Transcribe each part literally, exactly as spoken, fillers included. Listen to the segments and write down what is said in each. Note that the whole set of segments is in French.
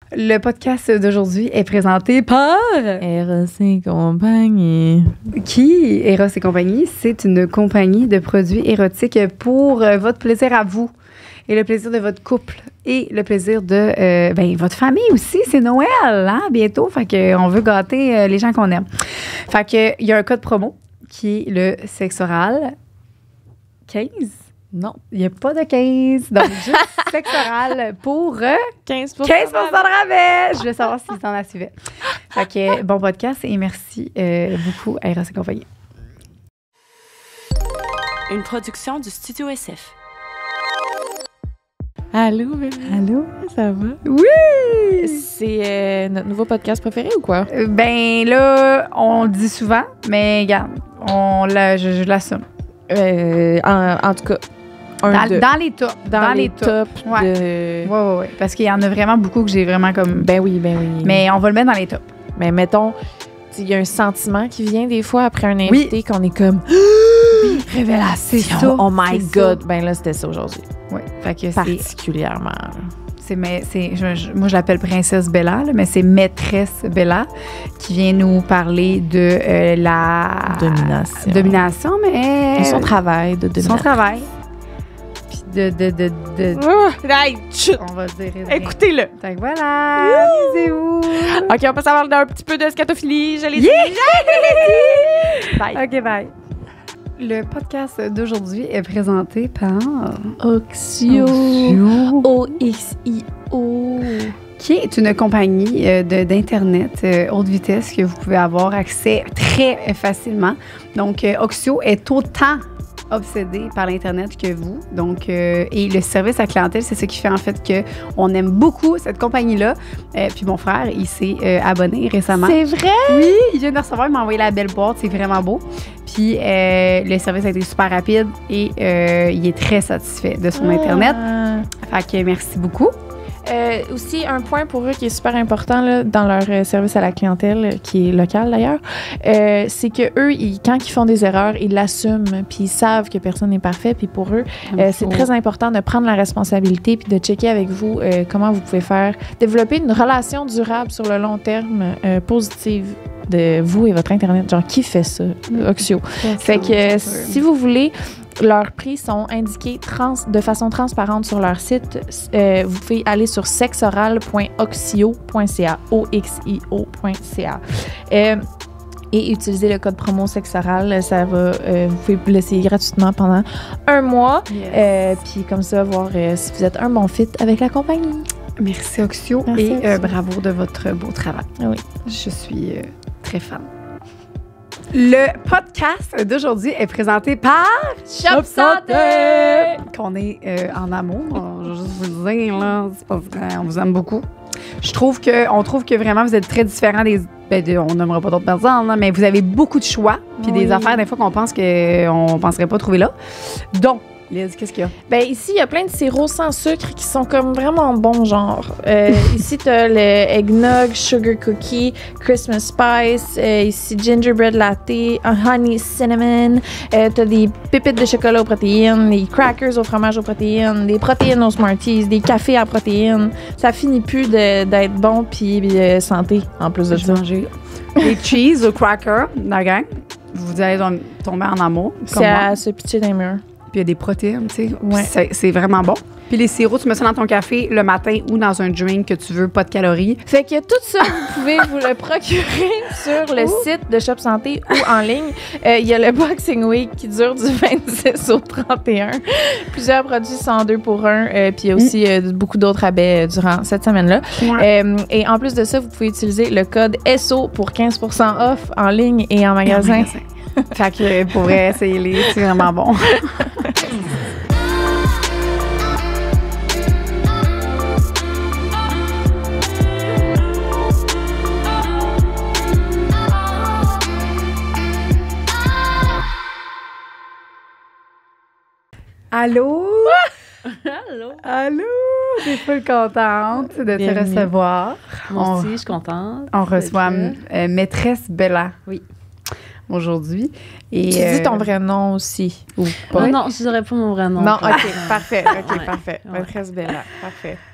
Le podcast d'aujourd'hui est présenté par Eros et compagnie. Qui? Eros et compagnie, c'est une compagnie de produits érotiques pour euh, votre plaisir à vous et le plaisir de votre couple et le plaisir de euh, ben, votre famille aussi. C'est Noël, hein, bientôt. Fait qu'on veut gâter euh, les gens qu'on aime. Fait que il y a un code promo qui est le sexe oral quinze. Non. Il n'y a pas de quinze. Donc, juste sexe oral pour euh, quinze pour cent quinze pour cent de rabais. Je voulais savoir si t'en as suivi. Fait que bon podcast et merci euh, beaucoup à Eros et compagnie. Une production du Studio S F. Allô, bébé? Allô? Ça va? Oui! C'est euh, notre nouveau podcast préféré ou quoi? Euh, Ben là, on le dit souvent, mais regarde, on l'a, je, je l'assume. Euh, en, en tout cas, un Dans, de, dans les tops. dans, Dans, les, les tops. tops Ouais. de... Ouais, ouais, ouais. Parce qu'il y en a vraiment beaucoup que j'ai vraiment comme. Ben oui, ben oui. Mais on va le mettre dans les tops. Mais mettons, il y a un sentiment qui vient des fois après un invité qu'on est comme... Oui, révélation. C'est ça. Oh my c'est God! ça. Ben là, c'était ça aujourd'hui. Ouais. Fait que c'est. Particulièrement. C'est, mais c'est, je, je, moi, je l'appelle Princesse Bella, là, mais c'est Maîtresse Bella qui vient nous parler de euh, la Domination. domination, mais Et son travail de domination. son travail. Puis de, de, de, de, Oh, hey, chut. on va dire. Écoutez-le. Fait que voilà, bisous. OK, on peut savoir d'un petit peu de scatophilie. Je l'ai Yeah! dit. Bye. OK, bye. Le podcast d'aujourd'hui est présenté par Oxio. Oxio, O X I O. qui est une compagnie euh, de, d'Internet euh, haute vitesse que vous pouvez avoir accès très euh, facilement. Donc, euh, Oxio est autant obsédé par l'Internet que vous. Donc, euh, et le service à clientèle, c'est ce qui fait en fait qu'on aime beaucoup cette compagnie-là. Euh, puis mon frère, il s'est euh, abonné récemment. C'est vrai? Oui, il vient de recevoir, il m'a envoyé la belle boîte, c'est vraiment beau. Puis euh, le service a été super rapide et euh, il est très satisfait de son Internet. Ah. Fait que merci beaucoup. Euh, aussi, un point pour eux qui est super important là, dans leur euh, service à la clientèle, euh, qui est local d'ailleurs, euh, c'est que eux, ils, quand ils font des erreurs, ils l'assument, puis ils savent que personne n'est parfait. Puis pour eux, euh, c'est très important de prendre la responsabilité puis de checker avec vous euh, comment vous pouvez faire développer une relation durable sur le long terme euh, positive de vous et votre Internet. Genre, qui fait ça? Oxio. Fait que euh, si vous voulez, leurs prix sont indiqués trans, de façon transparente sur leur site. Euh, vous pouvez aller sur sexoral point oxio point c a, O X I O point c a. Euh, et utiliser le code promo sexoral. Ça va, euh, vous pouvez l'essayer gratuitement pendant un mois. Yes. Euh, Puis comme ça, voir euh, si vous êtes un bon fit avec la compagnie. Merci Oxio Merci, et Oxio. euh, bravo de votre beau travail. Ah oui. Je suis euh, très fan. Le podcast d'aujourd'hui est présenté par Shop Santé! Qu'on est euh, en amour. Je veux juste vous le dire, là, c'est pas vrai, on vous aime beaucoup. Je trouve que, on trouve que vraiment vous êtes très différents des. Ben, de, on n'aimera pas d'autres personnes, là, mais vous avez beaucoup de choix, puis Oui. des affaires des fois qu'on pense qu'on ne penserait pas trouver là. Donc, Liz, qu'est-ce qu'il y a? Ben ici, il y a plein de sirops sans sucre qui sont comme vraiment bons, genre. Euh, ici, t'as le eggnog, sugar cookie, Christmas spice. Euh, ici, gingerbread latte, honey cinnamon. Euh, t'as des pépites de chocolat aux protéines, des crackers au fromage aux protéines, des protéines aux Smarties, des cafés à protéines. Ça finit plus de- d'être bon puis euh, santé, en plus de Je ça. vais manger des cheese au cracker, la gang. Vous allez tom- tomber en amour. Comme C'est moi. à se pitcher dans les murs. Puis il y a des protéines, tu sais. Puis Ouais. c'est, c'est vraiment bon. Puis les sirops, tu mets ça dans ton café le matin ou dans un drink que tu veux, pas de calories. Fait que tout ça, vous pouvez vous le procurer sur le site de Shop Santé ou en ligne. Euh, Il y a le Boxing Week qui dure du vingt-six au trente et un. Plusieurs produits sont deux pour un. Euh, puis il y a aussi euh, beaucoup d'autres rabais euh, durant cette semaine-là. Ouais. Euh, et en plus de ça, vous pouvez utiliser le code S O pour quinze pour cent off en ligne et en magasin. Fait que pour vrai, essayez-les, c'est vraiment bon. Allô? Allô? Allô? Je suis full contente de te Bienvenue. recevoir. Moi On- aussi, je suis contente. On reçoit d'être là. euh, Maîtresse Bella. Oui. Aujourd'hui. Et, Tu euh, dis ton vrai nom aussi, ou pas? Ah non, je dirais pas mon vrai nom. Non, pour OK, l'instant. parfait, OK, Ouais. parfait. Ouais. Maîtresse Bella, parfait.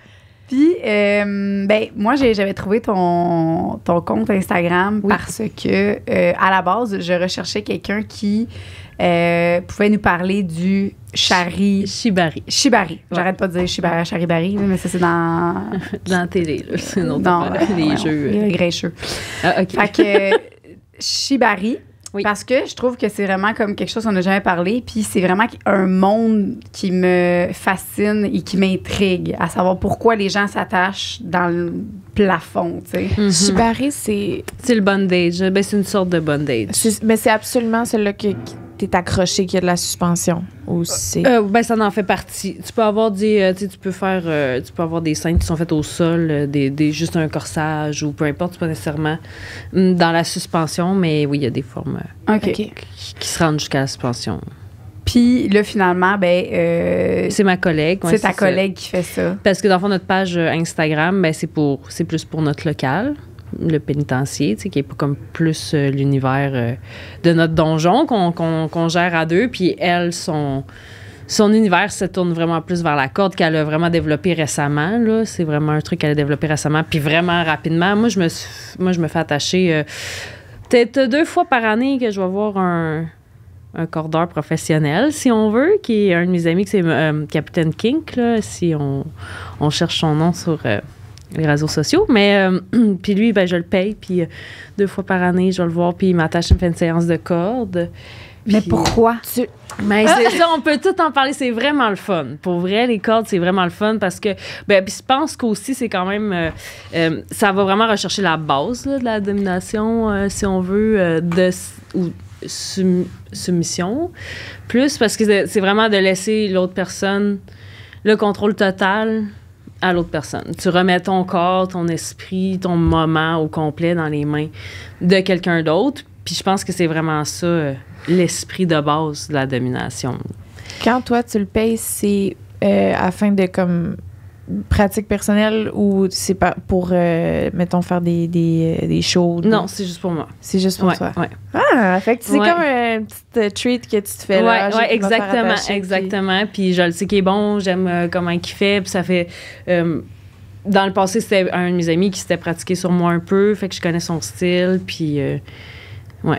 Puis, euh, ben, moi, j'ai- j'avais trouvé ton, ton compte Instagram Oui. parce que, euh, à la base, je recherchais quelqu'un qui euh, pouvait nous parler du shari. Shibari. Shibari. J'arrête pas de dire shibari, charibari, mais ça, c'est dans. Dans la télé, là. C'est une autre dans affaire. Les ouais, jeux. Les grincheux. Ah, OK. Fait que, shibari. Oui. Parce que je trouve que c'est vraiment comme quelque chose qu'on n'a jamais parlé, puis c'est vraiment un monde qui me fascine et qui m'intrigue, à savoir pourquoi les gens s'attachent dans le plafond, tu sais. Mhm. Shibari, c'est. C'est le bondage. Ben, c'est une sorte de bondage. c'est- Mais c'est absolument celui-là que tu es accroché, qui a de la suspension. Ou c'est. Euh, ben, ça en fait partie. Tu peux avoir des, euh, tu sais, tu peux faire, euh, tu peux avoir des scènes qui sont faites au sol, euh, des, des, juste un corsage ou peu importe, c'est pas nécessairement mm, dans la suspension, mais oui, il y a des formes euh, OK. OK. qui, qui se rendent jusqu'à la suspension. Puis là, finalement, ben, euh, C'est ma collègue. ouais, c'est ta ça. collègue qui fait ça. Parce que dans le fond, notre page euh, Instagram, ben, c'est pour, c'est plus pour notre local, le pénitencier, tu sais, qui est pas comme plus euh, l'univers euh, de notre donjon qu'on, qu'on, qu'on gère à deux. Puis elle, son, son univers se tourne vraiment plus vers la corde qu'elle a vraiment développé récemment. Là. C'est vraiment un truc qu'elle a développé récemment, puis vraiment rapidement. Moi, je me, suis, moi, je me fais attacher euh, peut-être deux fois par année que je vais voir un, un cordeur professionnel, si on veut, qui est un de mes amis, qui c'est euh, Capitaine Kink, là, si on, on cherche son nom sur euh, les réseaux sociaux. Mais euh, puis lui, ben, je le paye, puis euh, deux fois par année, je vais le voir, puis il m'attache, il me fait une séance de cordes. Mais Puis- pourquoi? Tu- Mais c'est ça, on peut tout en parler. C'est vraiment le fun. Pour vrai, les cordes, c'est vraiment le fun parce que, ben, puis je pense qu'aussi, c'est quand même, euh, euh, ça va vraiment rechercher la base là, de la domination, euh, si on veut, euh, de, ou sum- soumission. Plus parce que c'est- c'est vraiment de laisser l'autre personne le contrôle total à l'autre personne. Tu remets ton corps, ton esprit, ton moment au complet dans les mains de quelqu'un d'autre. Puis je pense que c'est vraiment ça, euh, l'esprit de base de la domination. Quand toi, tu le payes, c'est euh, afin de comme pratique personnelle ou c'est pas pour, euh, mettons, faire des, des, euh, des shows? Non, c'est juste pour moi. C'est juste pour Ouais, toi. ouais. Ah, fait que c'est Ouais. comme un petit euh, treat que tu te fais là. Ouais, J'ai ouais, pu me faire exactement, attacher, puis- exactement. Puis je le sais qu'il est bon, j'aime euh, comment il fait, puis ça fait... euh, dans le passé, c'était un de mes amis qui s'était pratiqué sur moi un peu, fait que je connais son style, puis... euh, ouais.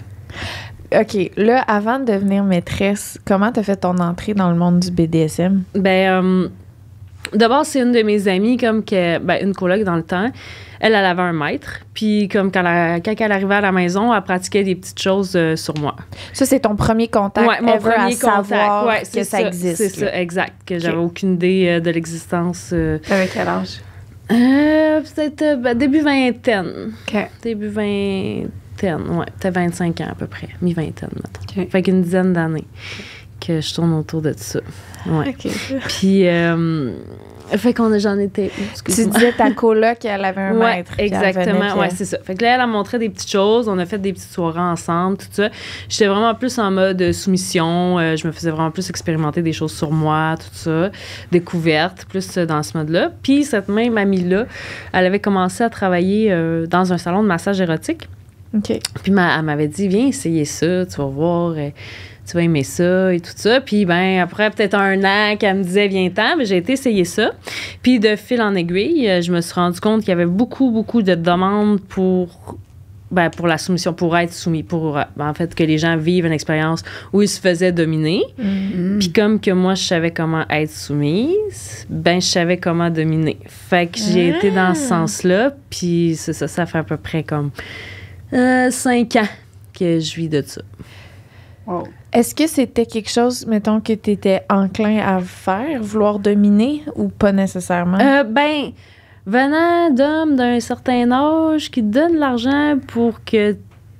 OK, là, avant de devenir maîtresse, comment t'as fait ton entrée dans le monde du B D S M? Ben, euh, d'abord, c'est une de mes amies, comme que, ben, une coloc dans le temps. Elle, elle avait un maître. Puis, comme quand elle, quand elle arrivait à la maison, elle pratiquait des petites choses euh, sur moi. Ça, c'est ton premier contact Ouais, mon ever à premier savoir contact. Ouais, que c'est ça, existe. C'est là. ça, exact. Que j'avais aucune idée euh, de l'existence. euh, Avec quel âge? euh, peut-être euh, ben, début vingtaine. OK. Début vingtaine, ouais. Peut-être vingt-cinq ans à peu près. Mi-vingtaine, mettons. OK. Fait qu'une dizaine d'années que je tourne autour de ça. Ouais. OK. Puis, euh, fait qu'on a, j'en étais où? Tu Excuse-moi. disais ta coloc, elle avait un Ouais, maître. puis elle venait, exactement. puis Ouais, elle- c'est ça. Fait que là, elle a montré des petites choses. On a fait des petites soirées ensemble, tout ça. J'étais vraiment plus en mode soumission. Euh, je me faisais vraiment plus expérimenter des choses sur moi, tout ça. Découverte, plus euh, dans ce mode-là. Puis cette même amie-là, elle avait commencé à travailler euh, dans un salon de massage érotique. OK. Puis ma- elle m'avait dit, viens essayer ça, tu vas voir, euh, tu vas aimer ça et tout ça. Puis ben après peut-être un an qu'elle me disait, viens-t'en, ben, j'ai été essayer ça. Puis de fil en aiguille, euh, je me suis rendu compte qu'il y avait beaucoup, beaucoup de demandes pour, ben, pour la soumission, pour être soumis, pour euh, ben, en fait que les gens vivent une expérience où ils se faisaient dominer. Mm. Puis comme que moi, je savais comment être soumise, ben je savais comment dominer. Fait que j'ai été dans ce sens-là. Puis c'est ça, ça fait à peu près comme... Euh, cinq ans que je vis de ça. Wow. Est-ce que c'était quelque chose, mettons, que tu étais enclin à faire, vouloir dominer ou pas nécessairement? Euh, ben, venant d'hommes d'un certain âge qui te donnent de l'argent pour que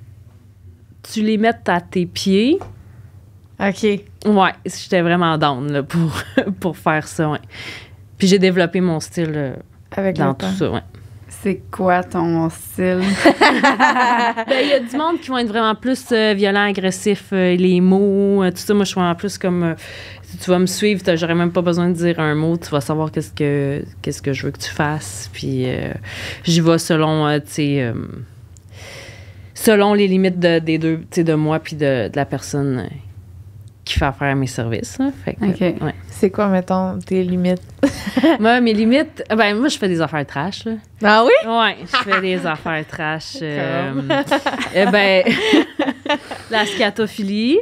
tu les mettes à tes pieds, OK. ouais, j'étais vraiment down là, pour, pour faire ça, ouais. Puis j'ai développé mon style euh, Avec dans le tout temps. ça, ouais. C'est quoi ton style? Ben, il y a du monde qui vont être vraiment plus euh, violents, agressifs, euh, les mots, euh, tout ça. Moi, je suis vraiment plus comme... euh, si tu vas me suivre, t'as- j'aurais même pas besoin de dire un mot. Tu vas savoir qu'est-ce que, qu'est-ce que je veux que tu fasses. Puis euh, j'y vais selon, euh, tu sais... euh, selon les limites de, des deux, tu sais, de moi puis de, de la personne euh, qui qui fait affaire à mes services. Là. Fait que, OK. ouais. C'est quoi, mettons, tes limites? Moi, mes limites, ben moi, je fais des affaires trash. Là. Ah oui? Ouais, je fais des affaires trash. Euh, eh ben, la scatophilie.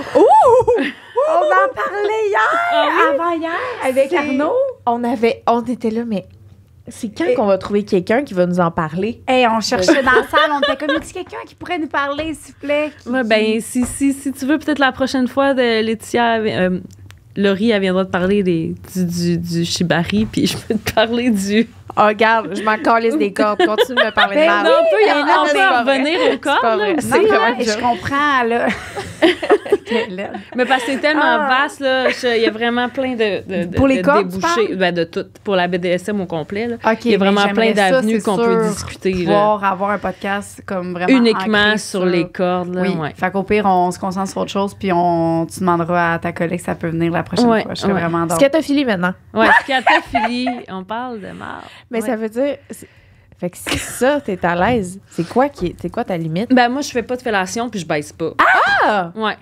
On en parlait hier, avant-hier, avec C'est- Arnaud. On avait, on était là, mais c'est quand Et- qu'on va trouver quelqu'un qui va nous en parler? Hey, on cherchait dans la salle, on était comme, y a-t-il quelqu'un qui pourrait nous parler, s'il vous plaît? Qui- Ouais, ben, si, si, si tu veux, peut-être la prochaine fois, de Laetitia, euh, Laurie, elle viendra te parler des, du, du, du shibari, puis je peux te parler du. Oh, regarde, je m'en calisse des cordes. Continue de me parler de Ben mal. non, on peut, y en- mais non, on mais peut c'est en pas vrai. revenir au C'est corps, pas là, vrai. aussi. Non, C'est non, vraiment je joke. comprends, là. Quelle laide. Mais parce que c'est tellement Ah. vaste, là. je- Il y a vraiment plein de, de, de, Pour les de cordes, tu débouchés. parles? Ben, de tout. Pour la B D S M au complet, là. OK, Il y a vraiment mais plein j'aimerais ça, d'avenues c'est qu'on peut sûr, discuter, là. pouvoir avoir un podcast comme vraiment Uniquement ancré sur les cordes, là. Oui, Ouais. fait qu'au pire, on se concentre sur autre chose, puis on, tu demanderas à ta collègue si ça peut venir la prochaine Ouais, fois. Je serais ouais. vraiment dans. Scatophilie maintenant. Ouais, scatophilie, on parle de marde. Mais Ouais. ça veut dire. c'est- Fait que si ça, t'es à l'aise, c'est quoi qui est, c'est quoi ta limite? Ben, moi, je fais pas de fellation, puis je baisse pas. Ah! Ouais,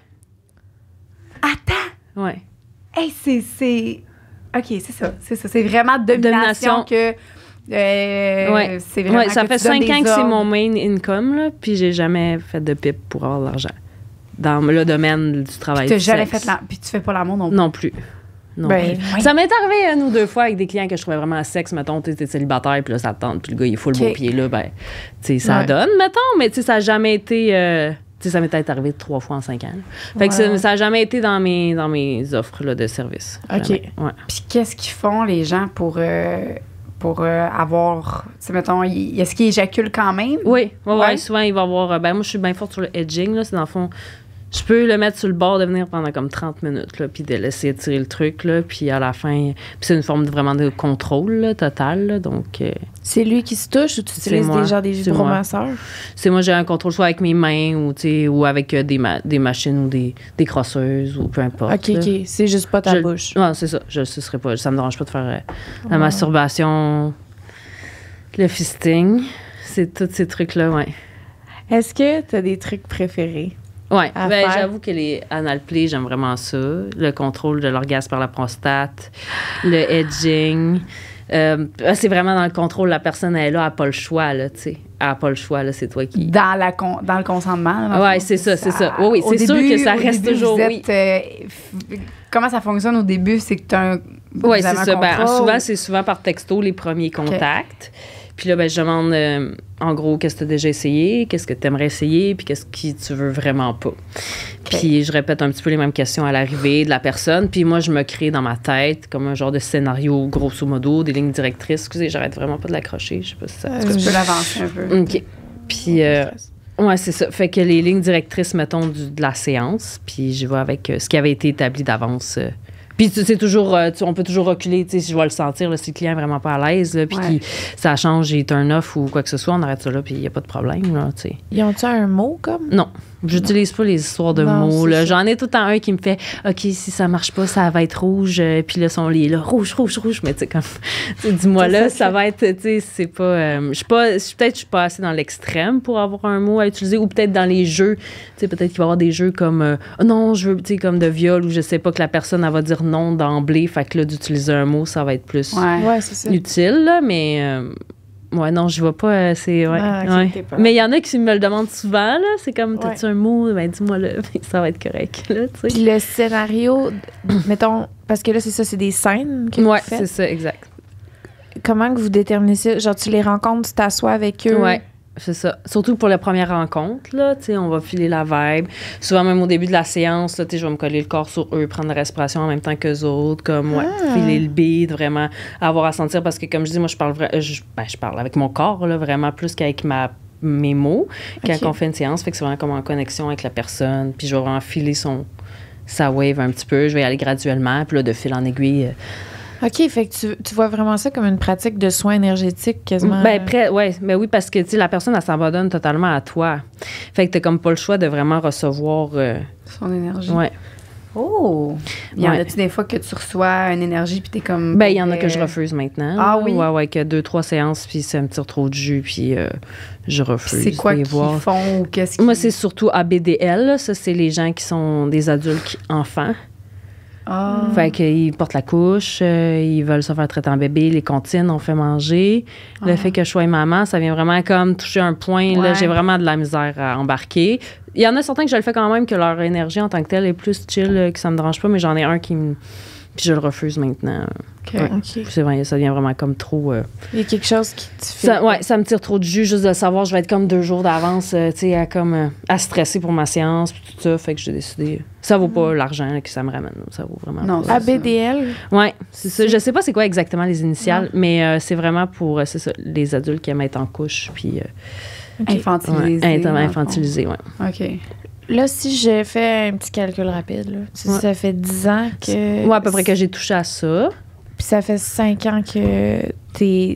Attends! ouais. Hey, c'est. c'est... OK, c'est ça. C'est ça. C'est vraiment domination, Domination. que. euh, Ouais. C'est vraiment Ouais, ça que fait tu donnes cinq des ans que c'est ordres. mon main income, là, puis j'ai jamais fait de pipe pour avoir de l'argent. Dans le domaine du travail. Tu n'as du jamais sexe. fait la. Puis tu fais pas l'amour non plus. Non plus. Non Ben, plus. Ça m'est arrivé une ou deux fois avec des clients que je trouvais vraiment à sexe, mettons, tu es célibataire, puis là, ça te tente, puis le gars, il est full OK. beau pied, là, ben, tu sais, ça Ouais. donne, mettons, mais tu sais, ça n'a jamais été. euh, tu sais, ça m'est peut-être arrivé trois fois en cinq ans. là. Fait que Ouais. ça- ça n'a jamais été dans mes, dans mes offres là, de service. OK. Jamais. Ouais. Puis qu'est-ce qu'ils font, les gens, pour. euh, pour euh, avoir. Tu sais, mettons, y- est-ce qu'ils éjaculent quand même? Oui, ouais, ouais, Ouais. souvent, il va y avoir. euh, Ben, moi, je suis bien forte sur le edging, là. C'est dans le fond. Je peux le mettre sur le bord de venir pendant comme trente minutes, là, puis de laisser tirer le truc, là, puis à la fin. Puis c'est une forme de, vraiment de contrôle, là, total, là, donc. euh, C'est lui qui se touche ou tu C'est utilises moi. des gens des C'est moi. vibromasseurs? c'est moi, j'ai un contrôle soit avec mes mains ou, tu sais, ou avec euh, des, ma- des machines ou des, des crosseuses ou peu importe. OK, là. OK. C'est juste pas ta Je- bouche. Ouais, c'est ça. Je, ce serait pas, ça me dérange pas de faire euh, la masturbation, le fisting. C'est tous ces trucs-là, ouais. Est-ce que t'as des trucs préférés? Ouais, à ben, faire. j'avoue que les anal play, j'aime vraiment ça. Le contrôle de l'orgasme par la prostate, le edging. Euh, c'est vraiment dans le contrôle. La personne, elle est là, elle n'a pas le choix, là, tu sais. Elle n'a pas le choix, là, c'est toi qui... Dans, la con- dans le consentement. là, dans le Ouais, fond, c'est ça, c'est ça. Oui, oui, au c'est sûr début- que ça au reste début, toujours, vous oui. êtes, euh, f- comment ça fonctionne au début? C'est que tu as un. Oui, vous c'est avez un ça. Ben, contrat souvent, ou- c'est souvent par texto, les premiers contacts. Puis là, ben, je demande, euh, en gros, qu'est-ce que tu as déjà essayé, qu'est-ce que tu aimerais essayer, puis qu'est-ce que tu veux vraiment pas. Puis je répète un petit peu les mêmes questions à l'arrivée de la personne. Puis moi, je me crée dans ma tête comme un genre de scénario, grosso modo, des lignes directrices. Excusez, j'arrête vraiment pas de l'accrocher. Je sais pas si ça... Est-ce que tu peux l'avancer un peu? OK. Puis, euh, ouais, c'est ça. Fait que les lignes directrices, mettons, du- de la séance, puis je vais avec euh, ce qui avait été établi d'avance. euh. Puis tu- c'est toujours, euh, tu- on peut toujours reculer, tu sais, si je vais le sentir, là, si le client est vraiment pas à l'aise, là, puis Ouais. qu'il- ça change, il est un off ou quoi que ce soit, on arrête ça là, puis il n'y a pas de problème, là, tu sais. Ils ont-tu un mot comme? Non, j'utilise pas les histoires de Non, mots, c'est là. ça. J'en ai tout le temps un qui me fait « OK, si ça marche pas, ça va être rouge. euh, » Puis là, son lit est là, rouge, rouge, rouge. Mais tu sais, comme, tu sais, dis-moi C'est là, ça ça que- va être, tu sais, c'est pas... euh, je suis pas... je suis- Peut-être que je suis pas assez dans l'extrême pour avoir un mot à utiliser, ou peut-être dans les jeux, tu sais, peut-être qu'il va y avoir des jeux comme euh, Ah non, je veux, tu sais, comme de viol, ou je sais pas, que la personne, elle va dire non d'emblée. Fait que là, d'utiliser un mot, ça va être plus Ouais. Ouais, c'est ça. utile, là, mais... euh, ouais, non, je vois pas, euh, c'est... Ouais, Ah, ok, ouais. t'es pas- Mais il y en a qui me le demandent souvent, là. C'est comme, Ouais. t'as-tu un mot? Ben, dis-moi là, ça va être correct, là, tu sais. Puis le scénario, mettons, parce que là, c'est ça, c'est des scènes que Ouais, vous faites. c'est ça, exact. Comment que vous déterminez ça? Genre, tu les rencontres, tu t'assois avec eux? Ouais, c'est ça. Surtout pour la première rencontre, là, tu sais, on va filer la vibe. Souvent, même au début de la séance, là, tu sais, je vais me coller le corps sur eux, prendre la respiration en même temps qu'eux autres, comme, ouais, Ah. filer le beat, vraiment avoir à sentir, parce que, comme je dis, moi, je parle, vra- je, ben, je parle avec mon corps, là, vraiment plus qu'avec ma mes mots quand Ok. on fait une séance, fait que c'est vraiment comme en connexion avec la personne, puis je vais vraiment filer son sa wave un petit peu, je vais y aller graduellement, puis là, de fil en aiguille, euh, OK, fait que tu, tu vois vraiment ça comme une pratique de soins énergétiques quasiment. Ben, près, ouais, mais oui, parce que, tu sais, la personne, elle s'abandonne totalement à toi. Fait que t'as comme pas le choix de vraiment recevoir. euh, Son énergie. ouais. Oh! Il y en Ouais. a-tu des fois que tu reçois une énergie puis t'es comme... Ben, il y en a que euh, je refuse maintenant. Ah là. oui? Ouais, ouais, que deux, trois séances, puis ça me tire trop de jus, puis euh, je puis refuse. c'est quoi de les qu'ils voir. font ou qu'est-ce qu'ils... Moi, c'est surtout A B D L. Là. Ça, c'est les gens qui sont des adultes qui- enfants. Ah. Fait qu'ils portent la couche, euh, ils veulent se faire traiter en bébé, les comptines, on fait manger. Le Ah. fait que je sois maman, ça vient vraiment comme toucher un point. Là, Ouais. j'ai vraiment de la misère à embarquer. Il y en a certains que je le fais quand même, que leur énergie en tant que telle est plus chill, euh, que ça me dérange pas, mais j'en ai un qui me... Puis je le refuse maintenant. OK. Ouais. OK. C'est vrai, ça devient vraiment comme trop... euh, Il y a quelque chose qui te fait. ça, ouais, ça me tire trop de jus juste de le savoir. Je vais être comme deux jours d'avance, euh, tu sais, à, comme, euh, à stresser pour ma séance, puis tout ça. Fait que j'ai décidé. Ça vaut pas l'argent là, que ça me ramène. Ça vaut vraiment Non, pas. c'est A B D L. Ouais, c'est ça. Je sais pas c'est quoi exactement les initiales, mais euh, c'est vraiment pour euh, c'est ça, les adultes qui aiment être en couche, puis euh, OK. Infantilisé. ouais, dans int- le fond. infantilisé, ouais. OK. Là, si je fais un petit calcul rapide, là, tu sais, Ouais. ça fait dix ans que. Ouais, à peu près que j'ai touché à ça. Puis ça fait cinq ans que t'es.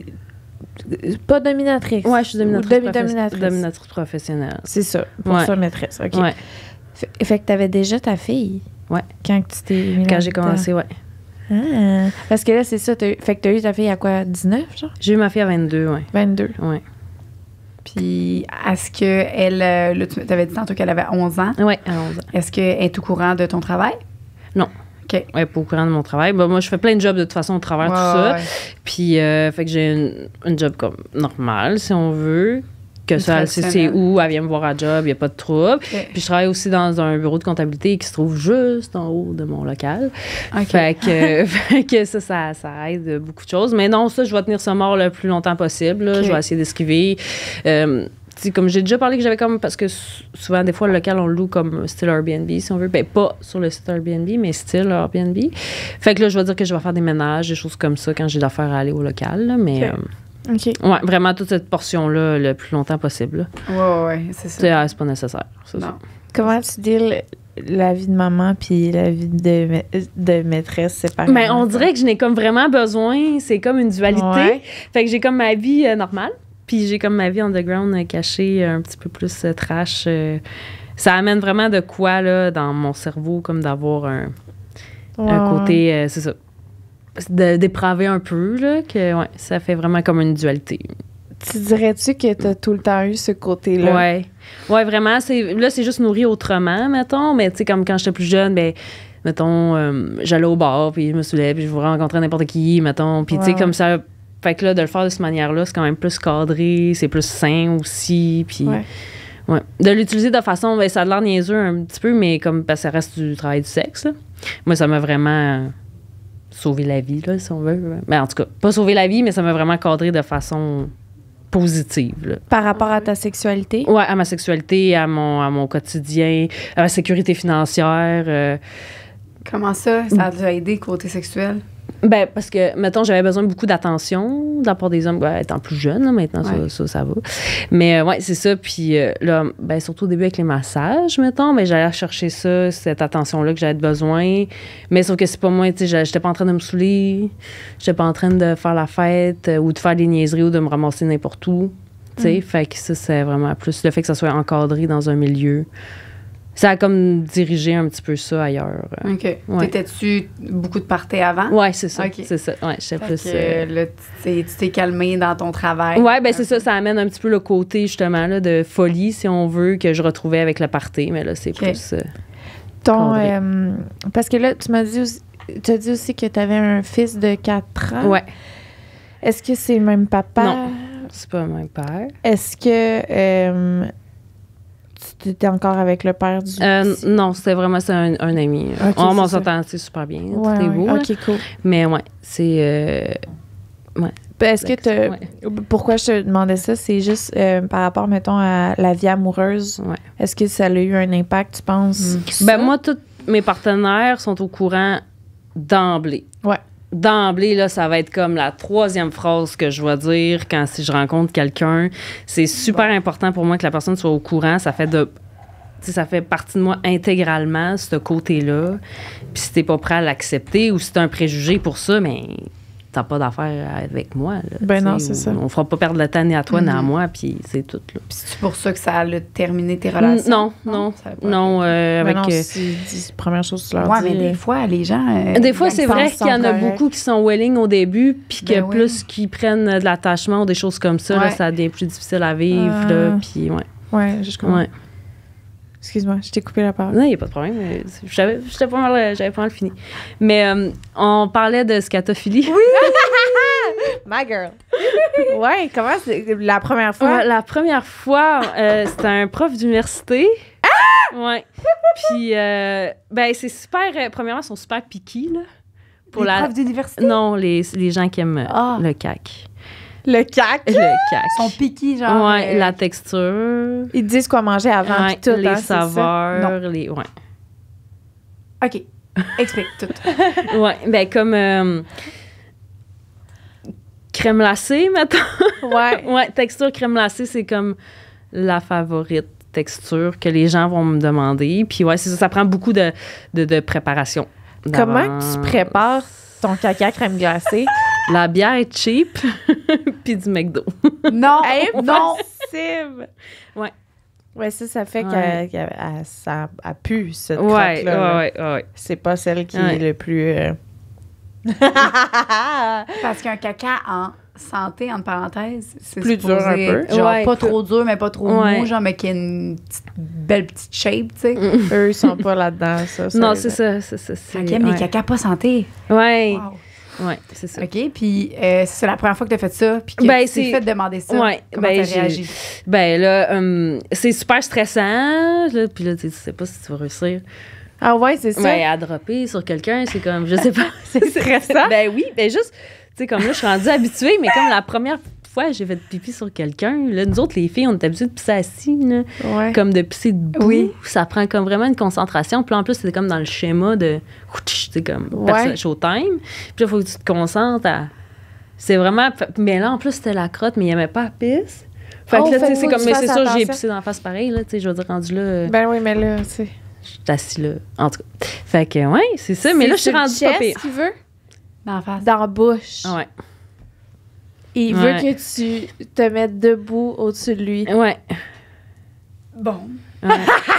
Pas dominatrice. Ouais, je suis dominatrice, Ou demi- professe- dominatrice. dominatrice professionnelle. C'est ça, pour Ouais. ça, maîtresse. OK. Ouais, Fait, fait que t'avais déjà ta fille. Ouais. Quand que tu t'es mis quand j'ai là-dedans. commencé, ouais. Ah. Parce que là, c'est ça. t'as eu- Fait que t'as eu ta fille à quoi? dix-neuf, genre? J'ai eu ma fille à vingt-deux, ouais. vingt-deux. Ouais. Puis, est-ce qu'elle... euh, Là, tu avais dit tantôt qu'elle avait onze ans. Ouais, à onze ans. Est-ce qu'elle est au courant de ton travail? Non. OK. Ouais, pas au courant de mon travail. Ben, moi, je fais plein de jobs de toute façon au travers de tout ça. Ouais, ouais. Puis, euh, fait que j'ai une, une job comme normale, si on veut. Que Une ça, elle sait c'est traditionnelle. où, elle vient me voir à job, il n'y a pas de trouble. OK. Puis je travaille aussi dans un bureau de comptabilité qui se trouve juste en haut de mon local. OK. Fait que, fait que ça, ça, ça aide beaucoup de choses. Mais non, ça, je vais tenir ça mort le plus longtemps possible. là. OK. Je vais essayer d'esquiver. Euh, tu sais, comme j'ai déjà parlé que j'avais comme... Parce que sou- souvent, des fois, le local, on le loue comme style Airbnb, si on veut. Ben, pas sur le site Airbnb, mais style Airbnb. Fait que là, je vais dire que je vais faire des ménages, des choses comme ça quand j'ai d'affaires à aller au local. là. Mais... OK. euh, OK. ouais, vraiment toute cette portion-là le plus longtemps possible. là. Ouais, ouais, ouais, c'est Tu ça. sais, ah, c'est pas nécessaire. c'est Non. ça. Comment tu deals la vie de maman puis la vie de, ma- de maîtresse séparément? Mais on dirait que je n'ai comme vraiment besoin, c'est comme une dualité. Ouais. Fait que j'ai comme ma vie euh, normale, puis j'ai comme ma vie underground euh, cachée, euh, un petit peu plus euh, trash. euh. Ça amène vraiment de quoi là dans mon cerveau, comme d'avoir un, Ouais, un ouais. côté, euh, c'est ça, de dépraver un peu, là, que ouais, ça fait vraiment comme une dualité. Tu dirais-tu que t'as tout le temps eu ce côté-là? Ouais. Ouais, vraiment. C'est, là, c'est juste nourri autrement, mettons. Mais tu sais, comme quand j'étais plus jeune, ben, mettons, euh, j'allais au bar, puis je me soulevais, puis je vous rencontrais n'importe qui, mettons. Puis tu sais, Ouais, comme ouais. ça. Fait que là, de le faire de cette manière-là, c'est quand même plus cadré, c'est plus sain aussi. Puis. Ouais. Ouais. De l'utiliser de façon. Ben, ça a l'air niaiseux un petit peu, mais comme. Parce que ça reste du travail du sexe, là. Moi, ça m'a vraiment. euh, sauvé la vie, là, si on veut. Mais en tout cas, pas sauvé la vie, mais ça m'a vraiment cadré de façon positive, là. Par rapport à ta sexualité? Ouais, à ma sexualité, à mon, à mon quotidien, à ma sécurité financière. euh, Comment ça, ça a déjà aidé côté sexuel? ben, parce que, mettons, j'avais besoin de beaucoup d'attention de la part des hommes, ouais, étant plus jeune, là, maintenant, ça, Ouais. ça, ça va. Mais, euh, ouais, c'est ça. Puis euh, là, ben, surtout au début avec les massages, mettons, ben, j'allais chercher ça, cette attention-là que j'avais besoin. Mais sauf que c'est pas moi, tu sais, j'étais pas en train de me saouler, j'étais pas en train de faire la fête euh, ou de faire des niaiseries ou de me ramasser n'importe où. Tu sais, fait que ça, c'est vraiment plus le fait que ça soit encadré dans un milieu. Ça a comme dirigé un petit peu ça ailleurs. OK. Ouais. T'étais-tu beaucoup de parties avant? Ouais, c'est ça. Ok. C'est ça. Ouais, j'étais Fait plus. que, euh, là, tu t'es- tu t'es calmé dans ton travail. Ouais, ben c'est ça, ça amène un petit peu le côté justement là, de folie, si on veut, que je retrouvais avec le party, mais là, c'est Ok. plus. euh, Ton, Cadré. euh, parce que là, tu m'as dit aussi, tu as dit aussi que tu avais un fils de quatre ans. Ouais, Est-ce que c'est le même papa? Non. c'est pas mon père. Est-ce que euh, tu étais encore avec le père du Euh, petit? non, c'était vraiment c'est un, un ami. Ok, on c'est m'en ça. s'entend c'est super bien, Ouais, tout est ouais. beau. là. OK, cool. Mais ouais, c'est. euh, Ben, Est-ce que t'as- ouais. Pourquoi je te demandais ça? C'est juste euh, par rapport, mettons, à la vie amoureuse. Ouais. Est-ce que ça a eu un impact, tu penses? Ben ça? moi, tous mes partenaires sont au courant d'emblée. Ouais. D'emblée, là, ça va être comme la troisième phrase que je vais dire quand si je rencontre quelqu'un. C'est super important pour moi que la personne soit au courant. Ça fait de. Tu sais, ça fait partie de moi intégralement, ce côté-là. Puis si t'es pas prêt à l'accepter ou si t'as un préjugé pour ça, mais tu t'as pas d'affaires avec moi. Là, ben non, c'est ça. On fera pas perdre le temps ni à toi, Mm-hmm. ni à moi, puis c'est tout. Là. Puis c'est pour ça que ça a terminé tes relations? Non, non, ça a pas non. Euh, Ben avec, non, euh, c'est dis- première chose que tu leur Ouais, dis. mais des fois, les gens. euh, des fois, ils c'est pensent vrai sans qu'il y en a correct. beaucoup qui sont willing au début, puis que Ben oui. plus qu'ils prennent euh, de l'attachement ou des choses comme ça, là, Ouais. ça devient plus difficile à vivre. Ah. Là, puis ouais. Ouais, je comprends. ouais. Excuse-moi, je t'ai coupé la parole. Non, il n'y a pas de problème. mais c'est- J'avais j'étais pas mal, j'avais pas mal fini. Mais euh, on parlait de scatophilie. Oui! My girl. Ouais, comment c'est la première fois? Ouais, la première fois, euh, c'était un prof d'université. Ah! Ouais. Puis, euh, ben, c'est super. euh, premièrement, ils sont super piqués, là. Pour Les la... profs d'université? Non, les, les gens qui aiment euh, Ah. le cac. Le cac. Le cac. Ils sont piqués, genre. Ouais, euh, la texture. Ils te disent quoi manger avant Ouais, pis tout, les hein, c'est ça? saveurs, les. Ouais. OK. Explique tout. Ouais, ben, comme. euh, crème glacée, mettons. Ouais. Ouais, texture crème glacée, c'est comme la favorite texture que les gens vont me demander. Puis ouais, c'est ça, ça prend beaucoup de, de, de préparation. Comment d'avance. tu prépares ton caca crème glacée? La bière est cheap, puis du McDo. Non, non. Impossible! Ouais. Ouais, ça, ça fait Ouais. qu'elle qu'elle- elle- ça a pu, cette Ouais, ouais, crotte-là. là. ouais, ouais, ouais. C'est pas celle qui Ouais. est le plus... euh, Parce qu'un caca en santé, entre parenthèses, c'est Plus dur supposé un peu. être Genre Ouais. pas trop dur, mais pas trop Ouais. mou, genre, mais qui a une petite- belle petite shape, tu sais. Eux, ils sont pas là-dedans, ça. ça Non, les- c'est ça, c'est ça. c'est- Fait qu'ils aiment ouais. les cacas pas santé. Ouais, Wow. ouais, c'est ça. OK, puis euh, c'est la première fois que tu as fait ça, puis que Ben, tu t'es c'est- fait demander ça. Ouais, Comment ben, t'as j'ai- réagi? Ben là, hum, c'est super stressant, là, puis là, tu sais, tu sais pas si tu vas réussir. Ah ouais, c'est ça? Ouais, à dropper sur quelqu'un, c'est comme, je sais pas. C'est stressant? Ben oui, ben juste, tu sais, comme là, je suis rendue habituée, mais comme la première fois, j'ai fait pipi sur quelqu'un, là, nous autres, les filles, on est habituées de pisser assis, là, Ouais. comme de pisser debout. Oui. Ça prend comme vraiment une concentration. Puis là, en plus, c'est comme dans le schéma de, tu sais, comme, Ouais. personne- showtime. Puis là, il faut que tu te concentres à. C'est vraiment. Mais là, en plus, c'était la crotte, mais il aimait pas la pisse. Fait que Oh, là, tu faut sais, c'est que comme, tu mais fasses c'est sûr, j'ai attention. pissé dans la face pareil, là, tu sais, je veux dire, rendu là, euh, Ben oui, mais là, tu sais... je suis assis là. En tout cas. Fait que, ouais, c'est ça. Mais là, je suis C'est rendue sur le pas pire. chest qu'il veut? Dans la face. Dans la bouche. Ouais. Il Ouais. veut que tu te mettes debout au-dessus de lui. Ouais. Bon. Ouais.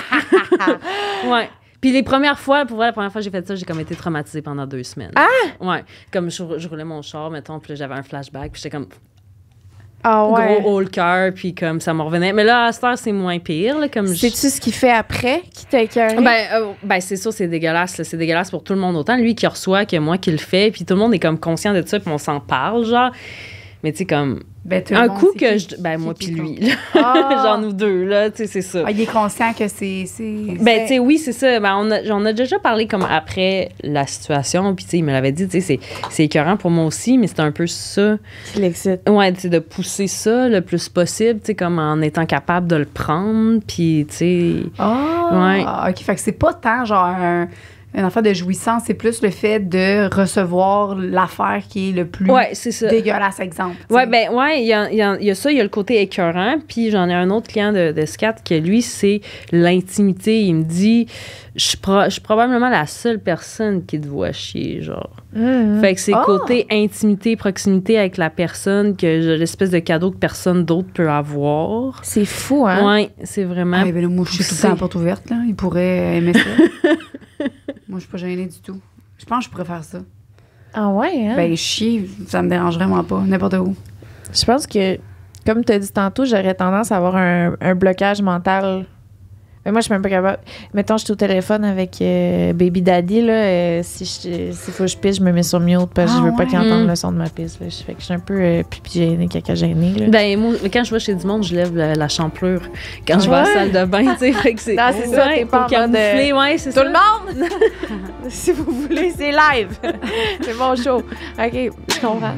ouais. Puis les premières fois, pour vrai, la première fois que j'ai fait ça, j'ai comme été traumatisée pendant deux semaines. Ah! Ouais. Comme je, je roulais mon char, mettons, puis là, j'avais un flashback, puis j'étais comme Ah ouais. gros haut le cœur, puis comme ça me revenait. Mais là, à cette heure, c'est moins pire, là, comme je- Sais-tu ce qu'il fait après qui t'a écœuré? Ben, euh, ben c'est sûr, c'est dégueulasse. là. C'est dégueulasse pour tout le monde. Autant lui qui reçoit que moi qui le fais. Puis tout le monde est comme conscient de ça, puis on s'en parle, genre. Mais tu sais, comme. Ben, tout le Un monde coup sait que qui- je. Ben, qui- moi, qui puis compte. lui. là. Ah! genre nous deux, là. Tu sais, c'est ça. Ah, il est conscient que c'est. c'est- Ben, tu sais, oui, c'est ça. Ben, on, a, on a déjà parlé comme après la situation. Puis, tu sais, il me l'avait dit, tu sais, c'est, c'est écœurant pour moi aussi, mais c'est un peu ça. Qui l'excite. Ouais, tu sais, de pousser ça le plus possible, tu sais, comme en étant capable de le prendre. Puis, tu sais. Ah! OK. Fait que c'est pas tant genre un, une affaire de jouissance, c'est plus le fait de recevoir l'affaire qui est le plus Ouais, c'est ça. dégueulasse, exemple. tu Ouais, sais. ben, ouais, il y a, il y a- il y a ça, il y a le côté écœurant. Puis j'en ai un autre client de, de scat que lui, c'est l'intimité. Il me dit, je suis, pro- je suis probablement la seule personne qui te voit chier, genre. Mmh. Fait que c'est Ah! côté intimité, proximité avec la personne, que j'ai l'espèce de cadeau que personne d'autre peut avoir. C'est fou, hein? Ouais, c'est vraiment. Ah, ben là, moi, je suis tout le temps à porte ouverte, là. Il pourrait aimer ça. Moi, je suis pas gênée du tout. Je pense que je pourrais faire ça. Ah ouais, hein? Ben, chier, ça me dérange vraiment pas, n'importe où. Je pense que, comme tu as dit tantôt, j'aurais tendance à avoir un, un blocage mental. Mais moi, je suis même pas capable. Mettons, je suis au téléphone avec euh, Baby Daddy, là. euh, si je- s'il faut que je pisse, je me mets sur mute parce que Ah je veux pas ouais? qu'il entende Mm. le son de ma pisse. Là. Je fais que je suis un peu euh, pipi gênée, caca gênée, là. Ben, moi, quand je vais chez du monde, je lève la, la champlure. Quand je vais à la Ouais. salle de bain, tu sais, fait que c'est. Non, c'est ça, ouais, t'es pas pour en mode, camoufler, ouais, c'est Tout ça. le monde! Si vous voulez, c'est live. C'est mon show. OK, je comprends.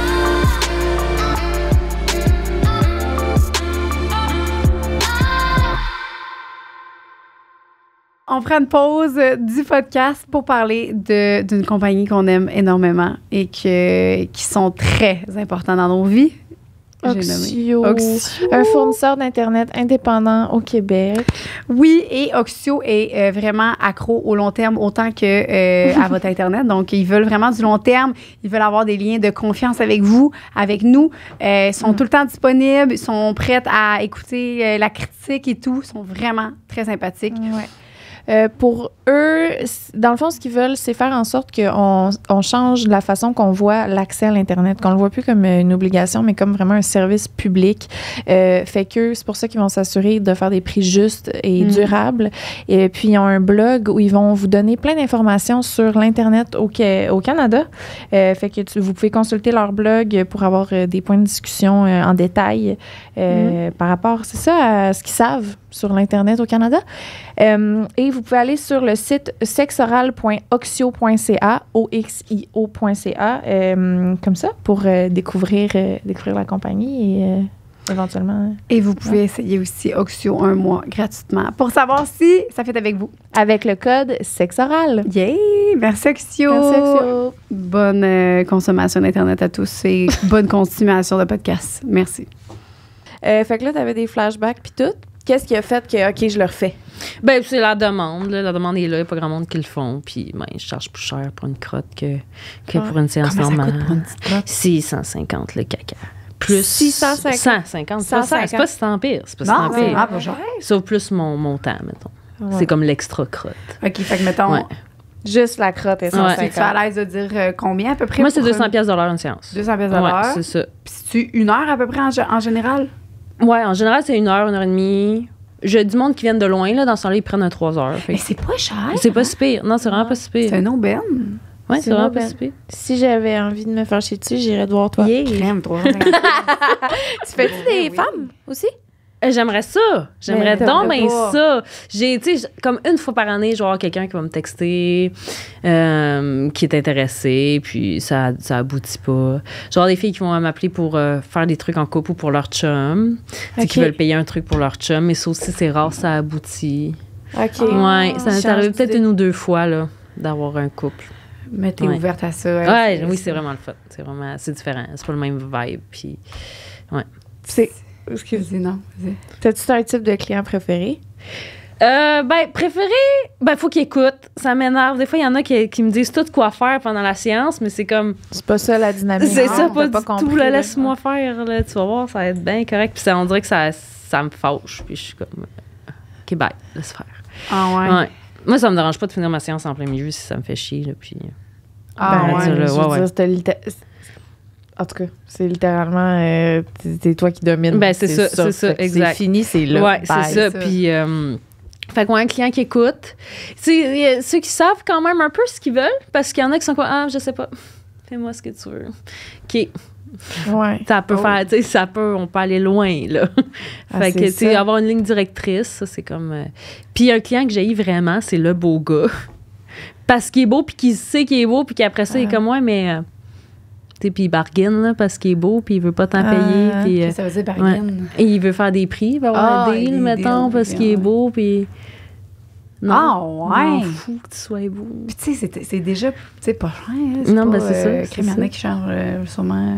On prend une pause du podcast pour parler de, d'une compagnie qu'on aime énormément et que, qui sont très importants dans nos vies. J'ai Oxio. nommé. Oxio. Un fournisseur d'Internet indépendant au Québec. Oui, et Oxio est euh, vraiment accro au long terme autant que euh, à votre Internet. Donc, ils veulent vraiment du long terme. Ils veulent avoir des liens de confiance avec vous, avec nous. Euh, ils sont mm. tout le temps disponibles. Ils sont prêts à écouter euh, la critique et tout. Ils sont vraiment très sympathiques. Ouais. Euh, pour eux, dans le fond, ce qu'ils veulent, c'est faire en sorte qu'on on change la façon qu'on voit l'accès à l'Internet, qu'on le voit plus comme une obligation, mais comme vraiment un service public. Euh, fait que c'est pour ça qu'ils vont s'assurer de faire des prix justes et mmh. durables. Et puis, ils ont un blog où ils vont vous donner plein d'informations sur l'Internet au, au Canada. Euh, fait que tu, vous pouvez consulter leur blog pour avoir euh, des points de discussion euh, en détail euh, mmh. par rapport, c'est ça, à ce qu'ils savent sur l'Internet au Canada. Euh, et vous pouvez aller sur le site sexoral point oxio point c a, O X I O point c a, euh, comme ça, pour euh, découvrir, euh, découvrir la compagnie et euh, éventuellement... Et vous pouvez ouais. essayer aussi Oxio un mois gratuitement pour savoir si ça fait avec vous. Avec le code sexoral. Yay! Merci Oxio! Merci Oxio! Bonne euh, consommation d'Internet à tous et bonne continuation de podcast. Merci. Euh, fait que là, tu avais des flashbacks puis tout. Qu'est-ce qui a fait que, OK, je le refais? Ben, c'est la demande. Là. La demande est là. Il n'y a pas grand monde qui le font. Puis, ben, je charge plus cher pour une crotte que, que ouais. pour une séance Comment normale. Ça coûte pour une petite crotte? six cent cinquante le caca. Plus six cent cinquante. cent cinquante. C'est pas, c'est pas si tant pire. C'est pas si non, tant pire. Ah, pas cher. Sauf plus mon montant, mettons. Ouais. C'est comme l'extra crotte. OK, fait que, mettons... Ouais. Juste la crotte est cent cinquante. Ouais. Tu es à l'aise de dire euh, combien à peu près? Moi, c'est deux cents pièces de l'heure une séance. deux cents pièces de l'heure? Ouais, c'est ça. Puis, c'est-tu une heure à peu près en, en général? Ouais, en général, c'est une heure, une heure et demie. J'ai du monde qui viennent de loin, là. Dans ce temps-là, ils prennent un trois heures. Mais c'est pas cher. C'est pas si pire. Non, c'est vraiment pas si pire. C'est une aubaine. Ouais, c'est, c'est vraiment pas si pire. Si j'avais envie de me faire chier dessus, j'irais te voir toi. Yeah. Crème, trois cent cinquante. Tu fais-tu des oui. femmes aussi? J'aimerais ça. J'aimerais donc bien ça. J'ai, tu sais, comme une fois par année, je vais avoir quelqu'un qui va me texter, euh, qui est intéressé, puis ça, ça aboutit pas. Genre des filles qui vont m'appeler pour euh, faire des trucs en couple ou pour leur chum, okay. qui veulent payer un truc pour leur chum, mais ça aussi, c'est rare, ça aboutit. OK. Ouais, ça m'est arrivé peut-être une ou deux fois, là, d'avoir un couple. Mais t'es ouais. ouverte à ça. Ouais, ouais c'est, oui, c'est vraiment le fun. C'est vraiment, c'est différent. C'est pas le même vibe, puis ouais. C'est... Excusez, non. T'as-tu un type de client préféré? Euh, ben, préféré, ben, faut qu'il écoute. Ça m'énerve. Des fois, il y en a qui, qui me disent tout quoi faire pendant la séance, mais c'est comme. C'est pas ça la dynamique. C'est non, ça, pas, pas du compris, tout. Là, laisse-moi faire, là. Tu vas voir, ça va être bien correct. Puis ça, on dirait que ça, ça me fâche. Puis je suis comme. OK, bye, laisse faire. Ah, ouais. ouais. Moi, ça me dérange pas de finir ma séance en plein milieu si ça me fait chier, là. Puis. Ah, ben, ouais. Dire, là, je ouais, ouais. Dire, c'était litté- En tout cas, c'est littéralement euh, c'est toi qui domine. Ben, c'est, c'est ça, c'est ça, exact. C'est fini, c'est là. Ouais, c'est ça. Puis, euh, fait qu'on a un client qui écoute. C'est ceux qui savent quand même un peu ce qu'ils veulent, parce qu'il y en a qui sont comme, ah, je sais pas, fais-moi ce que tu veux. OK. Ouais. Ça peut oh. faire, tu sais, ça peut, on peut aller loin, là. Ah, fait que, tu sais, avoir une ligne directrice, ça, c'est comme. Euh... Puis, un client que j'ai vraiment, c'est le beau gars. Parce qu'il est beau, puis qu'il sait qu'il est beau, puis qu'après ça, ah. il est comme, ouais, mais. Euh, puis il bargaine là, parce qu'il est beau, puis il veut pas t'en ah, payer. Puis, euh, ça veut dire bargaine. Ouais. Et il veut faire des prix, il veut avoir ah, un deal, mettons, deals, parce deals, qu'il est beau, puis... Non, ah, ouais! Non, fou que tu sois beau. Puis tu sais, c'est, c'est déjà, tu sais, pas cher. C'est non, pas, ben c'est euh, ça. Il y en a qui chargent euh, sûrement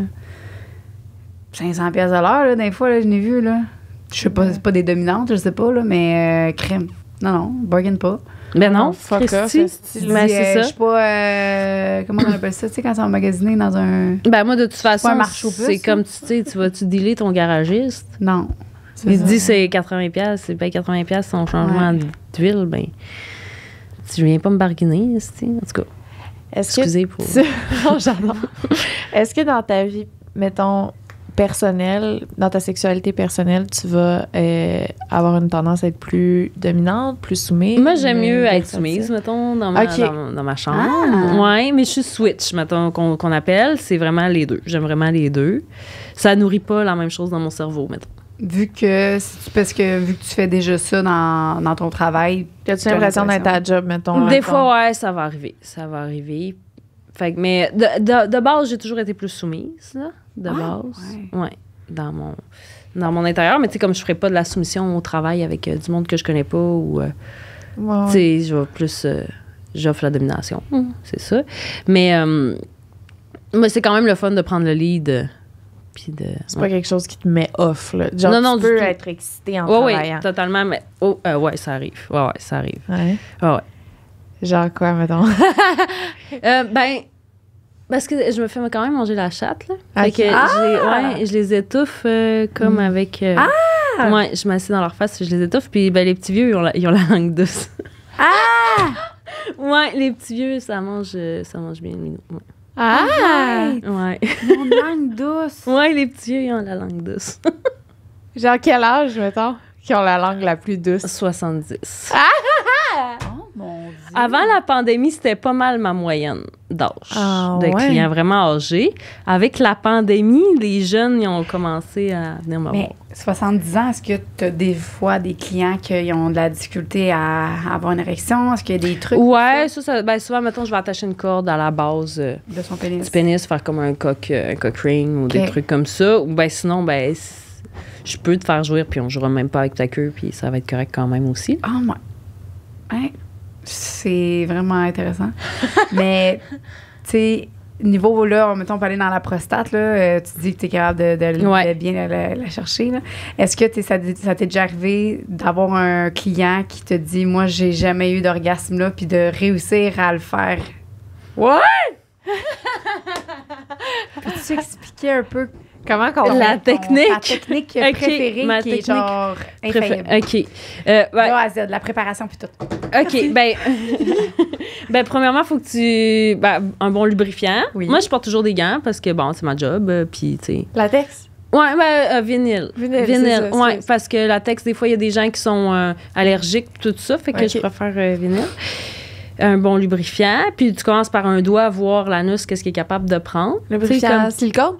cinq cents pièces à l'heure, là, des fois, là, je l'ai vu, là. Je sais pas, c'est pas des dominantes, je sais pas, là, mais euh, crème. Non, non, bargain pas. Ben non, fuck off. Mais c'est ça. Je sais pas, euh, comment on appelle ça, tu sais, quand c'est emmagasiné dans un. Ben moi, de toute façon, un marché c'est comme, tu sais, tu vas-tu dealer ton garagiste? Non. Il te dit c'est quatre-vingts pièces, c'est ben quatre-vingts pièces son changement ouais. d'huile, ben. Tu viens pas me bargainer, tu en tout cas. Est-ce Excusez que pour. Tu... non, j'adore. Est-ce que dans ta vie, mettons, personnelle, dans ta sexualité personnelle, tu vas euh, avoir une tendance à être plus dominante, plus soumise? Moi, j'aime mieux être soumise, mettons, dans ma, okay. dans, dans ma chambre. Ah. Oui, mais je suis switch, mettons, qu'on, qu'on appelle. C'est vraiment les deux. J'aime vraiment les deux. Ça nourrit pas la même chose dans mon cerveau, mettons. Vu que, parce que vu que tu fais déjà ça dans, dans ton travail, as-tu l'impression d'être à job, mettons? Des fois, ouais, ça va arriver. Ça va arriver. Fait que, mais de, de, de base, j'ai toujours été plus soumise, là, de ah, base. Ouais. ouais. Dans mon, dans mon intérieur. Mais tu sais, comme je ferais pas de la soumission au travail avec euh, du monde que je connais pas ou. Euh, ouais. Tu sais, je vais plus. Euh, j'offre la domination. Mmh. C'est ça. Mais, euh, mais c'est quand même le fun de prendre le lead Puis de, C'est ouais. pas quelque chose qui te met off, là. Genre, Non, non, tu du peux tout. être excité en Ouais, travaillant. oui, totalement. Mais oh, euh, ouais, ça arrive. Ouais, ouais, ça arrive. Ouais. Ouais, ouais. Genre quoi, mettons? Euh, ben, parce que je me fais quand même manger la chatte, là. Fait Ok. que Ah! j'ai- ouais, je les étouffe euh, comme avec... euh, Ah! Ouais, je m'assieds dans leur face, je les étouffe. Puis ben, les petits vieux, ils ont la, ils ont la langue douce. Ah! Ouais, les petits vieux, ça mange, euh, ça mange bien le minou. Ouais. Ah! Ouais. Mon langue douce. Ouais, les petits vieux, ils ont la langue douce. Genre quel âge, mettons, qui ont la langue la plus douce? soixante-dix. Oh mon Dieu. Avant la pandémie, c'était pas mal ma moyenne d'âge Ah, de ouais. clients vraiment âgés. Avec la pandémie, les jeunes, ils ont commencé à venir me voir. Mais soixante-dix ans, est-ce que tu as des fois des clients qui ont de la difficulté à avoir une érection? Est-ce qu'il y a des trucs Ouais, ça, ça, ben souvent, mettons, je vais attacher une corde à la base euh, de son pénis? du pénis, faire comme un coq, euh, un cock ring ou des Ok. trucs comme ça. Ou ben sinon, ben c- je peux te faire jouir, puis on jouera même pas avec ta queue, puis ça va être correct quand même aussi. Ah, moi. Hein? C'est vraiment intéressant. Mais, tu sais, niveau, là, mettons, on peut aller dans la prostate, là, euh, tu dis que tu es capable de, de- Ouais. de bien la, la- la chercher, là. Est-ce que t'es- ça, ça t'est déjà arrivé d'avoir un client qui te dit, moi, j'ai jamais eu d'orgasme, là, puis de réussir à le faire? Ouais! Peux-tu expliquer un peu Comment qu'on La ton- technique. ta technique Ok, préférée ma qui est technique genre Préfé- infaillible? OK. Euh, ben, De A à Z, la préparation puis tout. OK, ben, ben premièrement, il faut que tu... Ben, un bon lubrifiant. Oui. Moi, je porte toujours des gants parce que, bon, c'est ma job, euh, puis, tu sais... Latex? Ouais, ben, euh, vinyle. Vinyle, c'est ça, ouais, c'est- parce que la latex, des fois, il y a des gens qui sont euh, allergiques, tout ça, fait que Ok. je préfère euh, vinyle. Un bon lubrifiant, puis tu commences par un doigt, voir l'anus, qu'est-ce qu'il est capable de prendre. Le Tu sais, lubrifiant comme- silicone?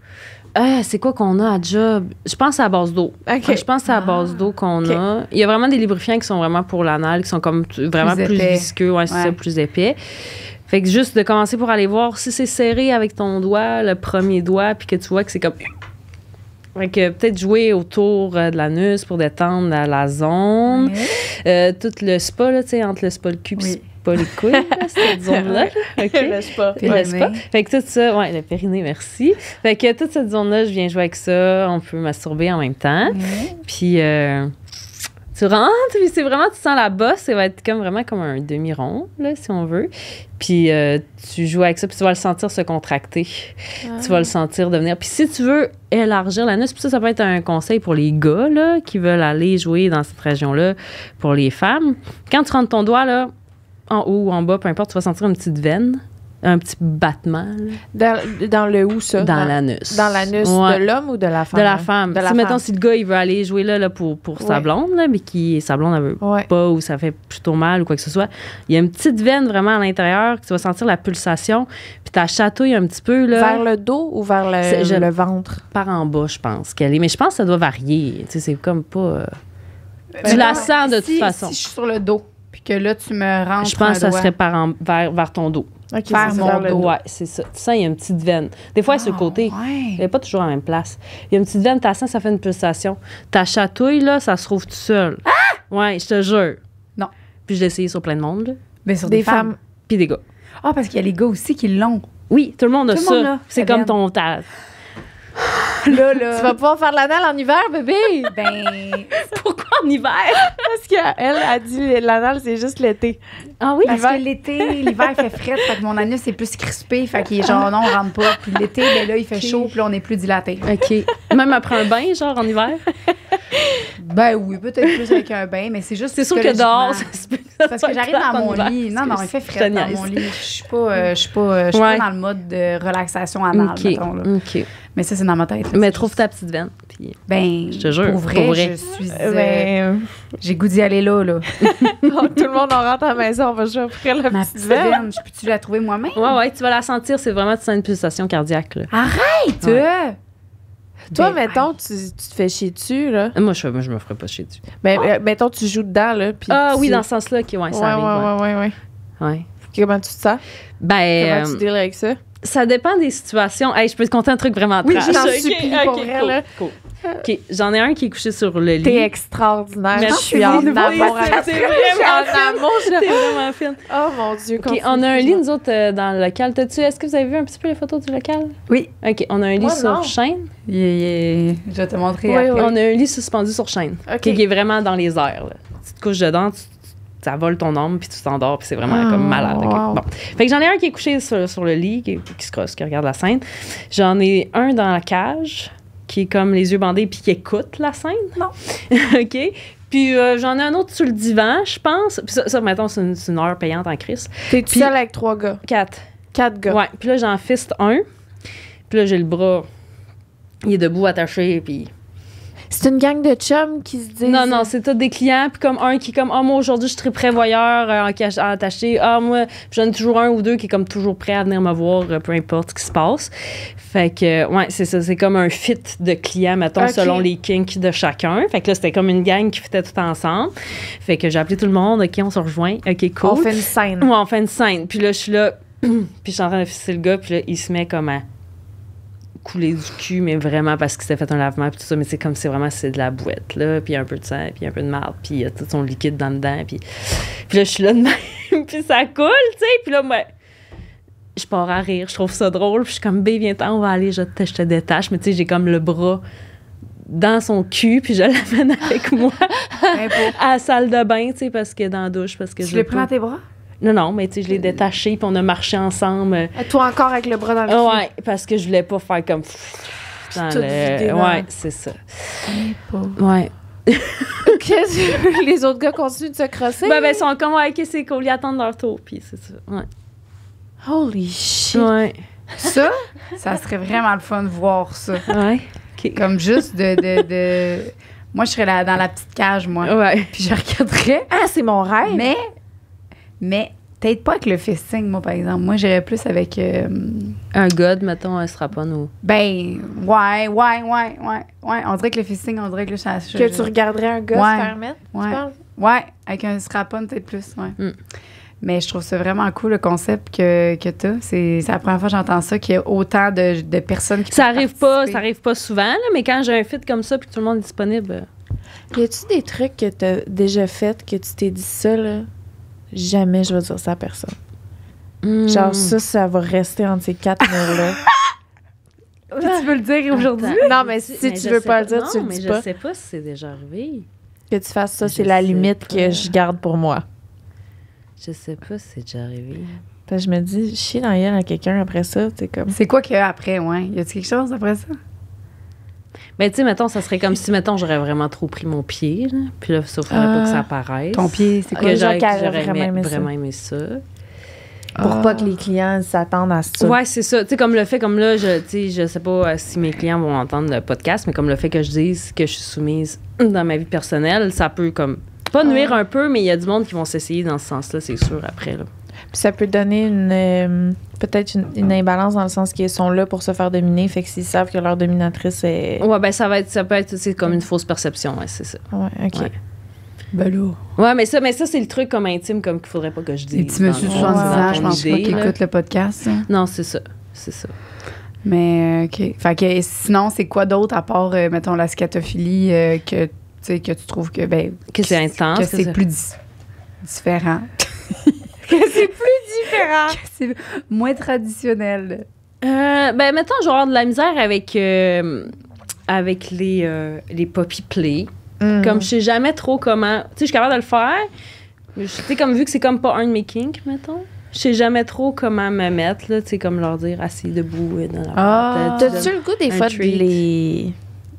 Ah, c'est quoi qu'on a à job? Je pense à base d'eau. OK. Ouais, je pense que c'est à base d'eau qu'on Ok. a. Il y a vraiment des lubrifiants qui sont vraiment pour l'anal, qui sont comme t- vraiment Plus plus, épais. visqueux, ouais, c'est Ouais. ça, plus épais. Fait que juste de commencer pour aller voir si c'est serré avec ton doigt, le premier doigt, puis que tu vois que c'est comme... Fait que peut-être jouer autour euh, de l'anus pour détendre la, la zone. Euh, tout le spa, là, tu sais, entre le spa, le cul, puis Oui. spa, les couilles, là, cette zone-là. OK. Le spa. Puis Ouais, le c'est pas. nez. Fait que tout ça, ouais, le périnée, merci. Fait que toute cette zone-là, je viens jouer avec ça. On peut masturber en même temps. Puis, euh, tu rentres, puis c'est vraiment, tu sens la bosse, ça va être comme vraiment comme un demi-rond, là, si on veut. Puis, euh, tu joues avec ça, puis tu vas le sentir se contracter. Tu vas le sentir devenir. Puis, si tu veux élargir l'anus, puis ça, ça peut être un conseil pour les gars, là, qui veulent aller jouer dans cette région-là, pour les femmes. Quand tu rentres ton doigt, là, en haut ou en bas, peu importe, tu vas sentir une petite veine, un petit battement, là, Dans, dans le où, ça? dans l'anus. Dans l'anus Ouais. de l'homme ou de la femme? De la hein? femme. De la si, femme. mettons, si le gars, il veut aller jouer là, là pour, pour sa Ouais. blonde, là, mais qui sa blonde, elle veut Ouais. pas ou ça fait plutôt mal ou quoi que ce soit, il y a une petite veine vraiment à l'intérieur que tu vas sentir la pulsation, puis ta chatouille un petit peu, là, Vers le dos ou vers le, C'est- je- le ventre? par en bas, je pense qu'elle est. Mais je pense que ça doit varier. Tu sais, c'est comme pas... euh, Ben, tu la non, sens de si- toute façon. Si je suis sur le dos, puis que là, tu me rentres Je pense que ça un doigt. serait par en- vers, vers ton dos. OK, Vers c'est mon vers le dos. Ouais, c'est ça. Tu sens, il y a une petite veine. Des fois, elle est sur le côté. Ah, ouais. Elle n'est pas toujours à la même place. Il y a une petite veine, ta sens, ça fait une pulsation. Ta chatouille, là, ça se trouve tout seul. Ah! Ouais, je te jure. Non. Puis je l'ai essayé sur plein de monde, là. Ben, sur Des des, femmes. femmes. Puis des gars. Ah, parce qu'il y a les gars aussi qui l'ont. Oui, tout le monde a Tout le ça. monde l'a, C'est la comme veine. ton... Ta... Là, là. Tu vas pouvoir faire de l'anal en hiver, bébé? Ben, Pourquoi en hiver? Parce qu'elle a dit l'anal, c'est juste l'été. Ah oui? parce que l'été, l'hiver, il fait frais, fait que mon anus est plus crispé, fait qu'il est genre, non, on rentre pas. Puis l'été, ben là, il fait chaud, puis là, on est plus dilaté. OK. Même après un bain, genre, en hiver? Ben oui, peut-être plus avec un bain, mais c'est juste C'est sûr que dehors, ça psychologiquement. se peut que ça Parce soit que j'arrive plate dans en mon hiver. lit. Non, non, il fait Je te frais dans niaise. mon lit. Je suis pas, euh, je suis pas, euh, je suis Ouais. pas dans le mode de relaxation anale, OK. mettons, là. OK. Mais ça, c'est dans ma tête. là. Mais C'est trouve juste- ta petite veine. Puis... Ben, Je te jure, pour vrai, pour vrai. je suis... euh, Ben, j'ai goût d'y aller là, là. oh, tout le monde en rentre à la maison, on va jouer après la Ma petite petite veine. veine, je peux-tu la trouver moi-même? Ouais, ouais, tu vas la sentir. C'est vraiment, tu sens une pulsation cardiaque, là. Arrête! Ouais. Toi, Ben, mettons, tu, tu te fais chier dessus, là. Moi, je, moi, je me ferais pas chier dessus. Ben, euh, mettons, tu joues dedans, là. Puis Ah tu- oui, dans ce sens-là, OK, ouais, Ouais, ça arrive. ouais, ouais, ouais, ouais. ouais. Ouais. Comment tu te sens? Ben, Comment euh, tu deals avec ça? Ça dépend des situations. Hey, je peux te conter un truc vraiment Oui, trash. je t'en Ok, supplie, ok, pour vrai, cool, là. cool. OK, j'en ai un qui est couché sur le lit. T'es extraordinaire. Merci, Je suis en c'est amour c'est avec c'est toi. vraiment Je suis en amour. je- T'es vraiment fine. Oh mon Dieu. OK, on a un lit, nous autres, euh, dans le local. T'as-tu, est-ce que vous avez vu un petit peu les photos du local? Oui. OK, on a un lit Moi, sur non. chaîne. Il est- il- Je vais te montrer Oui, après. oui. On a un lit suspendu sur chaîne. OK. Qui est vraiment dans les airs. Là. Tu te couches dedans, tu, tu- ça vole ton âme, puis tu t'endors, puis c'est vraiment Oh, comme malade. OK, wow. bon. Fait que j'en ai un qui est couché sur, sur le lit, qui, qui se crosse, qui regarde la scène. J'en ai un dans la cage, qui est comme les yeux bandés, puis qui écoute la scène. Non. OK? Puis euh, j'en ai un autre sur le divan, je pense. Puis ça, ça mettons, c'est une, c'est une heure payante en crise. T'es tout Puis- seul avec trois gars. Quatre. Quatre gars. Ouais. Puis là, j'en fiste un. Puis là, j'ai le bras. Il est debout, attaché, puis... C'est une gang de chums qui se disent. Non, non, c'est tous des clients. Puis comme un qui est comme, ah, moi, aujourd'hui, je suis très prévoyeur, euh, en cache- en attaché. Ah, moi, puis j'en ai toujours un ou deux qui est comme toujours prêt à venir me voir, euh, peu importe ce qui se passe. Fait que, euh, ouais, c'est ça. C'est comme un fit de clients, mettons, Ok. selon les kinks de chacun. Fait que là, c'était comme une gang qui fitait tout ensemble. Fait que j'ai appelé tout le monde. OK, on se rejoint. OK, cool. On fait une scène. Ouais, on fait une scène. Puis là, je suis là, puis je suis en train de fisser le gars, puis là, il se met comme à couler du cul, mais vraiment parce qu'il s'est fait un lavement, puis tout ça. Mais c'est comme, c'est vraiment, c'est de la bouette, là, puis un peu de sang, puis un peu de marde, puis il y a tout son liquide dans dedans, puis, puis là, je suis là de même, puis ça coule, tu sais, puis là, ben, je pars à rire, je trouve ça drôle, puis je suis comme, bé, viens-t'en, on va aller, je te, je te détache, mais tu sais, j'ai comme le bras dans son cul, puis je l'amène avec moi Ben, pour- à la salle de bain, tu sais, parce que dans la douche, parce que Tu je l'as veux pris pas- dans tes bras? Non, non, mais tu sais, je l'ai détaché, puis on a marché ensemble. euh, Toi encore avec le bras dans le cul. Ouais, parce que je voulais pas faire comme. Dans tout vidé le... dans- Ouais, c'est ça. Ouais. Qu'est-ce que- Les autres gars continuent de se crosser. Ben, ben, ils sont comme, ouais, OK, c'est cool, ils attendent leur tour, puis c'est ça. Ouais. Holy shit. Ouais. Ça, ça serait vraiment le fun de voir ça. Ouais. OK. Comme juste de. de, de... Moi, je serais là, dans la petite cage, moi. Ouais. Puis je regarderais. Ah, c'est mon rêve. Mais, mais peut-être pas avec le fisting, moi, par exemple. Moi, j'irais plus avec. euh, Un god, mettons, un strap-on ou. ben, ouais, ouais, ouais, ouais. Ouais, on dirait que le fisting, on dirait que là, ça. je- Que je- tu regarderais un gars Ouais. se faire mettre, Ouais. tu parles? Ouais, avec un strap-on, peut-être plus, ouais. Mm. Mais je trouve ça vraiment cool, le concept que, que tu as. C'est c'est la première fois que j'entends ça, qu'il y a autant de, de personnes qui Ça peuvent arrive pas, participer. ça arrive pas souvent, là, mais quand j'ai un fit comme ça, puis que tout le monde est disponible. Y a-tu des trucs que t'as déjà fait que tu t'es dit ça, là? Jamais je vais dire ça à personne. hmm. Genre, ça, ça va rester entre ces quatre murs-là. Puis tu veux le dire aujourd'hui? Non, mais si tu je veux sais pas le dire, non, tu le mais dis je pas. sais pas si c'est déjà arrivé. Que tu fasses ça, Je c'est la sais limite pas. que je garde pour moi. Je sais pas si c'est déjà arrivé. Parce que je me dis, chier dans la gueule à quelqu'un après ça, c'est comme. C'est quoi qu'il y a après, ouais? Y a-t-il quelque chose après ça? Ben, tu sais, mettons, ça serait comme si, mettons, j'aurais vraiment trop pris mon pied, là. Puis là, ça faudrait pas que ça apparaisse. Ton pied, c'est Ah, quoi? Que les gens j'aurais qui auraient j'aurais vraiment aimé, aimé ça. vraiment aimé ça. Pour Ah. pas que les clients s'attendent à ça. Ouais, c'est ça. Tu sais, comme le fait, comme là, je, tu sais, je sais pas euh, si mes clients vont entendre le podcast, mais comme le fait que je dise que je suis soumise dans ma vie personnelle, ça peut comme pas nuire un peu, mais il y a du monde qui vont s'essayer dans ce sens-là, c'est sûr, après, là. Puis ça peut donner une euh, peut-être une, une imbalance dans le sens qu'ils sont là pour se faire dominer, fait que s'ils savent que leur dominatrice est. Ouais, ben, ça va être, ça peut être, c'est comme une fausse perception, ouais, c'est ça. Ouais, ok. Ouais. Ben là. Ouais, mais ça, mais ça, c'est le truc comme intime, comme qu'il faudrait pas que je dise. Les petits monsieur de dans le- soixante-dix dans ans, ton je pense pas idée, qu'ils là. écoutent le podcast. hein. Non, c'est ça. C'est ça. Mais, euh, OK. Fait que sinon, c'est quoi d'autre à part, euh, mettons, la scatophilie euh, que, tu sais, que tu trouves que, ben, Que c'est intense. que c'est ça- plus dis- différent. Que c'est plus différent. que c'est moins traditionnel. Euh, ben, mettons, je vais avoir de la misère avec, euh, avec les, euh, les poppy play. Comme je sais jamais trop comment. Tu sais, je suis capable de le faire. Mais je- tu sais, comme vu que c'est comme pas un de mes kinks, mettons. Je sais jamais trop comment me mettre, là. Tu sais, comme leur dire assis debout et dans la Ah. tête. T'as-tu le goût des un fois de treat. les.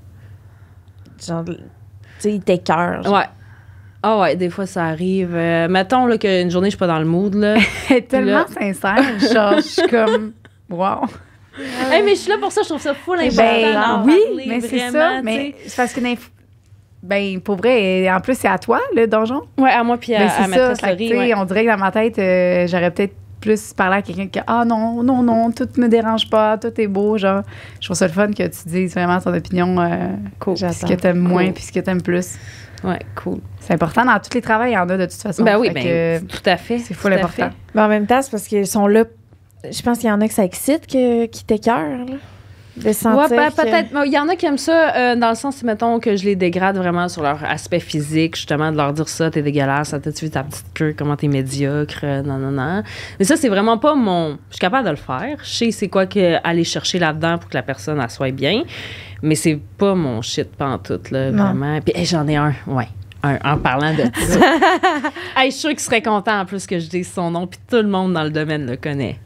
Genre, de- tu sais, ils t'écœurent. genre. Ouais. Ah ouais, des fois, ça arrive. Euh, mettons là, qu'une journée, je suis pas dans le mood, là. Elle est tellement Là. sincère. Genre, je suis comme, wow. Hey, mais je suis là pour ça, je trouve ça full important Ben, d'en oui, parler, mais c'est vraiment, ça. tu Mais sais. c'est parce que, d'inf- ben, pour vrai, en plus, c'est à toi, le donjon. Ouais, à moi, puis à, Ben, à c'est ça. Maîtresse Fait que, Laurie, tu sais, ouais. on dirait que dans ma tête, euh, j'aurais peut-être plus parlé à quelqu'un qui ah non, non, non, tout me dérange pas, tout est beau. Genre, je trouve ça le fun que tu dises vraiment ton opinion, euh, Cool. puis ce que t'aimes Cool. moins, puis ce que t'aimes plus. Ouais, cool. C'est important. Dans tous les travails, il y en a de toute façon. Ben oui, Fait ben, que, tout à fait. c'est full tout à important. fait. Mais en même temps, c'est parce qu'ils sont là je pense qu'il y en a que ça excite que, qui t'écœurent, là. De sentir Ouais, ben, que- peut-être. Il y en a qui aiment ça euh, dans le sens, mettons, que je les dégrade vraiment sur leur aspect physique, justement, de leur dire ça, t'es dégueulasse, ça t'as-tu vu ta petite queue, comment t'es médiocre, euh, non, non, non. Mais ça, c'est vraiment pas mon. Je suis capable de le faire. Je sais c'est quoi que aller chercher là-dedans pour que la personne, elle soit bien. Mais c'est pas mon shit pantoute, là, Non. vraiment. Puis, hey, j'en ai un, ouais. Un, en parlant de ça. Hey, je suis sûre qu'il serait content en plus que je dise son nom, puis tout le monde dans le domaine le connaît.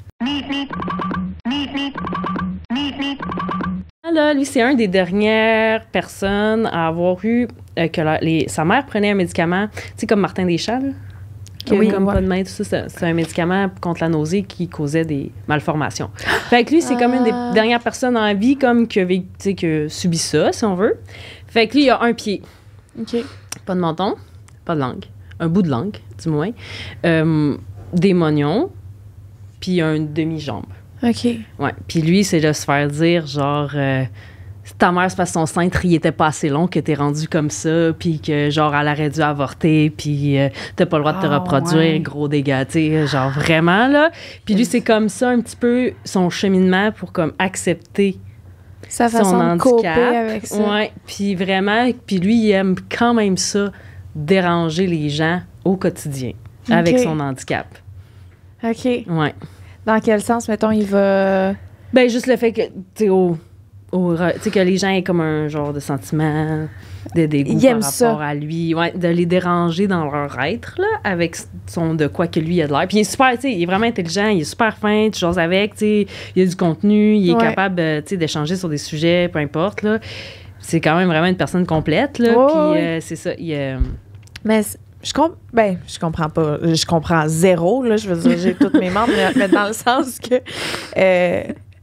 Là, lui, c'est un des dernières personnes à avoir eu euh, que la- les, sa mère prenait un médicament, tu sais, comme Martin Deschamps, là, qui a Oui, comme ouais. pas de main, tout ça. C'est, c'est un médicament contre la nausée qui causait des malformations. Fait que lui, c'est comme une des Ah. dernières personnes en vie comme qui a, vécu- tu sais, qui a subi ça, si on veut. Fait que lui, il a un pied, OK. pas de menton, pas de langue, un bout de langue, du moins, euh, des mognons, puis un demi-jambe. OK. Ouais. Puis lui, c'est de se faire dire, genre, euh, ta mère, c'est parce que son cintre, il était pas assez long que t'es rendu comme ça, puis que, genre, elle aurait dû avorter, puis euh, t'as pas le droit de te Ah, reproduire, ouais. gros dégâts, tu sais, genre, vraiment, là. Puis lui, c'est comme ça, un petit peu, son cheminement pour, comme, accepter Sa son façon de handicap. coper avec ça. Ouais. Puis vraiment, puis lui, il aime quand même ça, déranger les gens au quotidien, avec Ok. son handicap. OK. Ouais. Dans quel sens, mettons, il va... Ben, juste le fait que, tu sais, au, au re- tu sais, que les gens aient comme un genre de sentiment de dégoût Il aime par ça. rapport à lui. Ouais, de les déranger dans leur être, là, avec son de quoi que lui il a de l'air. Puis il est super, tu sais, il est vraiment intelligent, il est super fin, tu jases avec, tu sais, il a du contenu, il est Ouais. capable, euh, tu sais, d'échanger sur des sujets, peu importe, là. C'est quand même vraiment une personne complète, là. Ouais, Puis ouais. euh, c'est ça, il euh, Mais c- je comprends... Ben, je comprends pas. Je comprends zéro, là. Je veux dire, j'ai toutes mes membres, mais, mais dans le sens que... euh,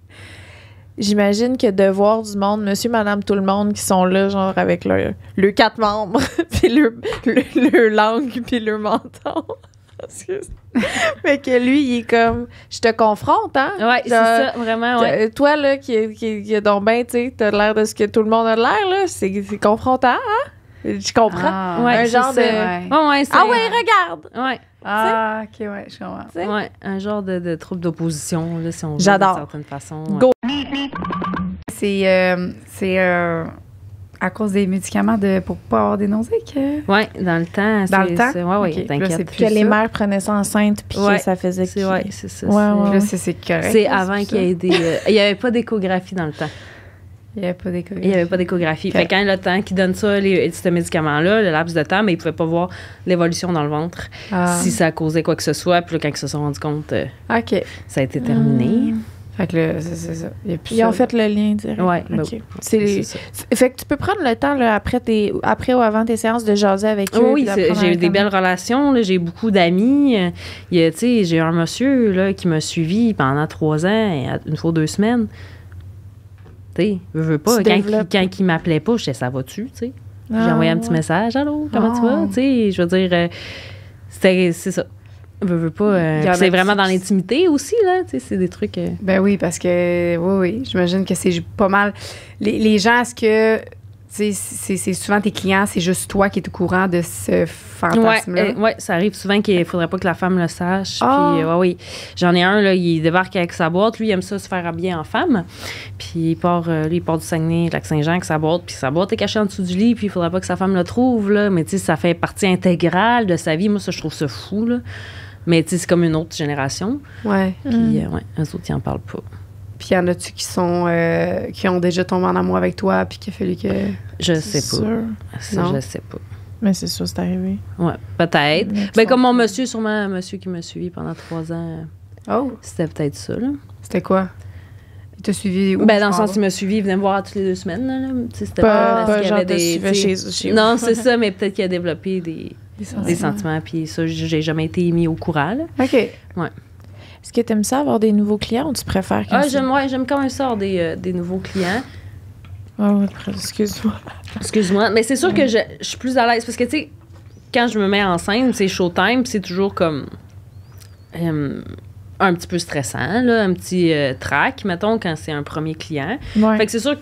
j'imagine que de voir du monde, monsieur, madame, tout le monde, qui sont là, genre, avec leur, leurs quatre membres, puis leur, leur, leur langue, puis leur menton. Parce que... fait que lui, il est comme... Je te confronte, hein? Ouais, c'est T'as- ça, vraiment, ouais. T'as- Toi, là, qui, qui, qui est donc ben, tu sais, t'as l'air de ce que tout le monde a l'air, là. C'est c'est confrontant, hein? Je comprends. Ah, Ouais, un c'est genre ça. de... ouais. Ouais, ouais, c'est- Ah ouais, regarde! Ouais. Ah, OK, ouais, je comprends. Tu sais? Ouais, un genre de, de trouble d'opposition, là, si on veut, J'adore. d'une certaine façon. Ouais. Go. C'est euh, c'est euh, à cause des médicaments de, pour pas avoir des nausées que... Ouais, dans le temps. Dans c'est- le temps? c'est- Ouais, ouais, Ok, là, c'est t'inquiète. plus Que les ça. mères prenaient ça enceinte, puis Ouais. que ça faisait C'est qu'ils- ouais, c'est ça. Ouais, c'est- ouais. Là, c'est c'est correct. C'est là, avant pour qu'il y ça. ait des. euh, il n'y avait pas d'échographie dans le temps. Il n'y avait pas Il d'échographie. n'y avait pas d'échographie. Ok. Fait que quand le temps qu'il donne ça, les, ce médicament-là, le laps de temps, mais il ne pouvait pas voir l'évolution dans le ventre, Ah. si ça causait quoi que ce soit. Puis là, quand ils se sont rendus compte, euh, OK. ça a été terminé. Fait que là, c'est c'est ça. Il y a plus Ils ont ça. fait le lien direct. Ouais, ben, OK. C'est c'est ça. Fait que tu peux prendre le temps, là, après, tes, après ou avant tes séances, de jaser avec eux. Oh oui, puis c'est- d'apprendre à j'ai eu des connaître. belles relations. là, J'ai beaucoup d'amis. Euh, il y a, tu sais, j'ai un monsieur là, qui m'a suivi pendant trois ans, et à- une fois deux semaines. Tu sais, je veux pas. Tu Quand, il, développes. quand il m'appelait pas, je disais, ça va-tu? Tu sais. J'ai Ah, envoyé un petit ouais. message. Allô, comment tu Ah. vas? Tu sais, je veux dire, euh, c'était, c'est ça. Je veux pas. euh, Il y en a puis c'est qui- vraiment dans l'intimité aussi, là. Tu sais, c'est des trucs. euh, Ben oui, parce que, oui, oui, j'imagine que c'est pas mal. Les, les gens, est-ce que, tu sais, c'est c'est souvent tes clients, c'est juste toi qui es au courant de ce Ouais, fantasme-là? euh, ouais, ça arrive souvent qu'il faudrait pas que la femme le sache. Ah. Puis, euh, ouais, oui. J'en ai un, là, il débarque avec sa boîte. Lui, il aime ça se faire habiller en femme. Puis, il part, euh, lui, il part du Saguenay, Lac-Saint-Jean avec sa boîte. Puis, sa boîte est cachée en dessous du lit. Puis, il faudrait pas que sa femme le trouve, là. Mais, tu sais, ça fait partie intégrale de sa vie. Moi, ça, je trouve ça fou, là. Mais, tu sais, c'est comme une autre génération. Ouais. Puis, Mm. euh, ouais, eux autres, ils en parlent pas. Puis, y en a-tu qui sont, euh, qui ont déjà tombé en amour avec toi, puis qu'il a fallu que. Je C'est sais pas. sûr. Ça, Non. je sais pas. Mais c'est sûr, c'est arrivé. Ouais, peut-être. Mais Ben, qui comme sont- mon monsieur, sûrement, un monsieur qui m'a suivi pendant trois ans, Oh, c'était peut-être ça, là. c'était quoi? Il t'a suivi où? Ben, dans le je sens, m'en il m'a suivi, il venait me voir toutes les deux semaines. Là, là. Tu sais, c'était Pas, parce pas qu'il y genre avait te des. suivais tu sais- chez, chez Non, c'est ça, mais peut-être qu'il a développé des, Des des sentiments. sentiments, puis ça, j'ai jamais été mis au courant. Là. OK. Est-ce que tu aimes ça avoir des nouveaux clients ou tu préfères quand Ah, c'est- j'aime, ouais, j'aime quand même ça, avoir des, euh, des nouveaux clients. Ah ouais, excuse-moi. Excuse-moi, mais c'est sûr que je, je suis plus à l'aise parce que, tu sais, quand je me mets en scène, c'est showtime, puis c'est toujours comme. euh, un petit peu stressant, là, un petit euh, track, mettons, quand c'est un premier client. Ouais. Fait que c'est sûr que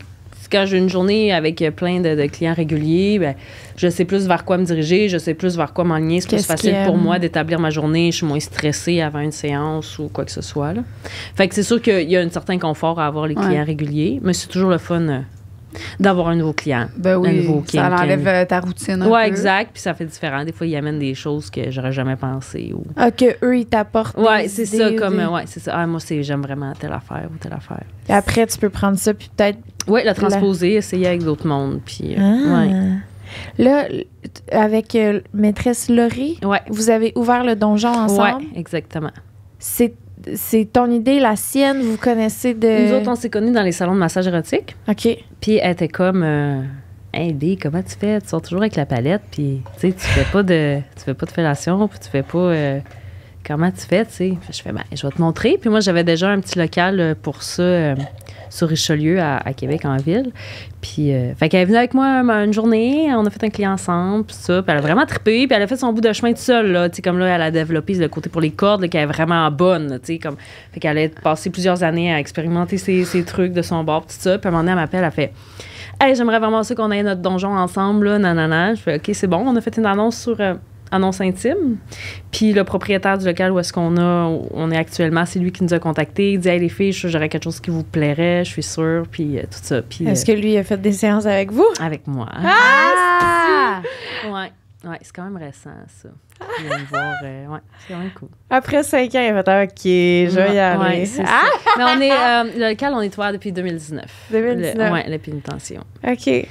quand j'ai une journée avec plein de, de clients réguliers, ben, je sais plus vers quoi me diriger, je sais plus vers quoi m'enligner. C'est plus Qu'est-ce facile qu'il pour aime? moi d'établir ma journée. Je suis moins stressée avant une séance ou quoi que ce soit. Là. Fait que c'est sûr qu'il y a un certain confort à avoir les clients Ouais. réguliers, mais c'est toujours le fun euh, d'avoir un nouveau client. Ben un oui, nouveau ça kin- enlève kin- euh, ta routine un Ouais, peu. exact. Puis ça fait différent. Des fois, ils amènent des choses que j'aurais jamais pensé. Ou... Ah, que eux, ils t'apportent. Ouais, des c'est idées, ça. Comme, des- euh, ouais, c'est ça. Ah, moi, c'est, j'aime vraiment telle affaire ou telle affaire. Et après, tu peux prendre ça, puis peut-être. Oui, la transposer, essayer avec d'autres mondes. Puis, euh, Ah. ouais. Là, l- avec euh, maîtresse Laurie, Ouais. vous avez ouvert le donjon ensemble. Ouais, exactement. C'est, c'est ton idée, la sienne, vous connaissez de. Nous autres, on s'est connus dans les salons de massage érotique. OK. Puis elle était comme, euh, hey, B, comment tu fais? Tu sors toujours avec la palette, puis tu sais, tu fais pas de, tu fais pas de fellation, puis tu fais pas. euh, comment tu fais, tu sais? Je fais, ben, je vais te montrer. Puis moi, j'avais déjà un petit local euh, pour ça euh, sur Richelieu, à, à Québec, en ville. Puis, euh, fait qu'elle est venue avec moi une, une journée, on a fait un client ensemble, puis ça. Puis elle a vraiment trippé, puis elle a fait son bout de chemin toute seule, là. Tu sais, comme là, elle a développé le côté pour les cordes, là, qui est vraiment bonne, là, tu sais, comme. Fait qu'elle a passé plusieurs années à expérimenter ses, ses trucs de son bord, tout ça. Puis à un moment donné, elle m'appelle, elle fait, hey, j'aimerais vraiment ça qu'on ait notre donjon ensemble, là, nanana. Je fais, OK, c'est bon, on a fait une annonce sur. Euh, annonce intime. Puis le propriétaire du local où est-ce qu'on a, où on est actuellement, c'est lui qui nous a contactés. Il dit, hey, les filles, je suis sûr que j'aurais quelque chose qui vous plairait, je suis sûre, puis euh, tout ça. Puis, Est-ce euh, que lui a fait des séances avec vous? avec moi. Ah! Ouais, ouais, c'est quand même récent, ça. Il vient me voir, euh, ouais, c'est quand même cool. Après cinq ans, il a fait OK, je vais y aller. Ouais, c'est ah! ça. Mais on est, euh, le local, on est ouvert depuis deux mille dix-neuf. deux mille dix-neuf. Le, ouais, la pénitentiaire. OK. Ouais.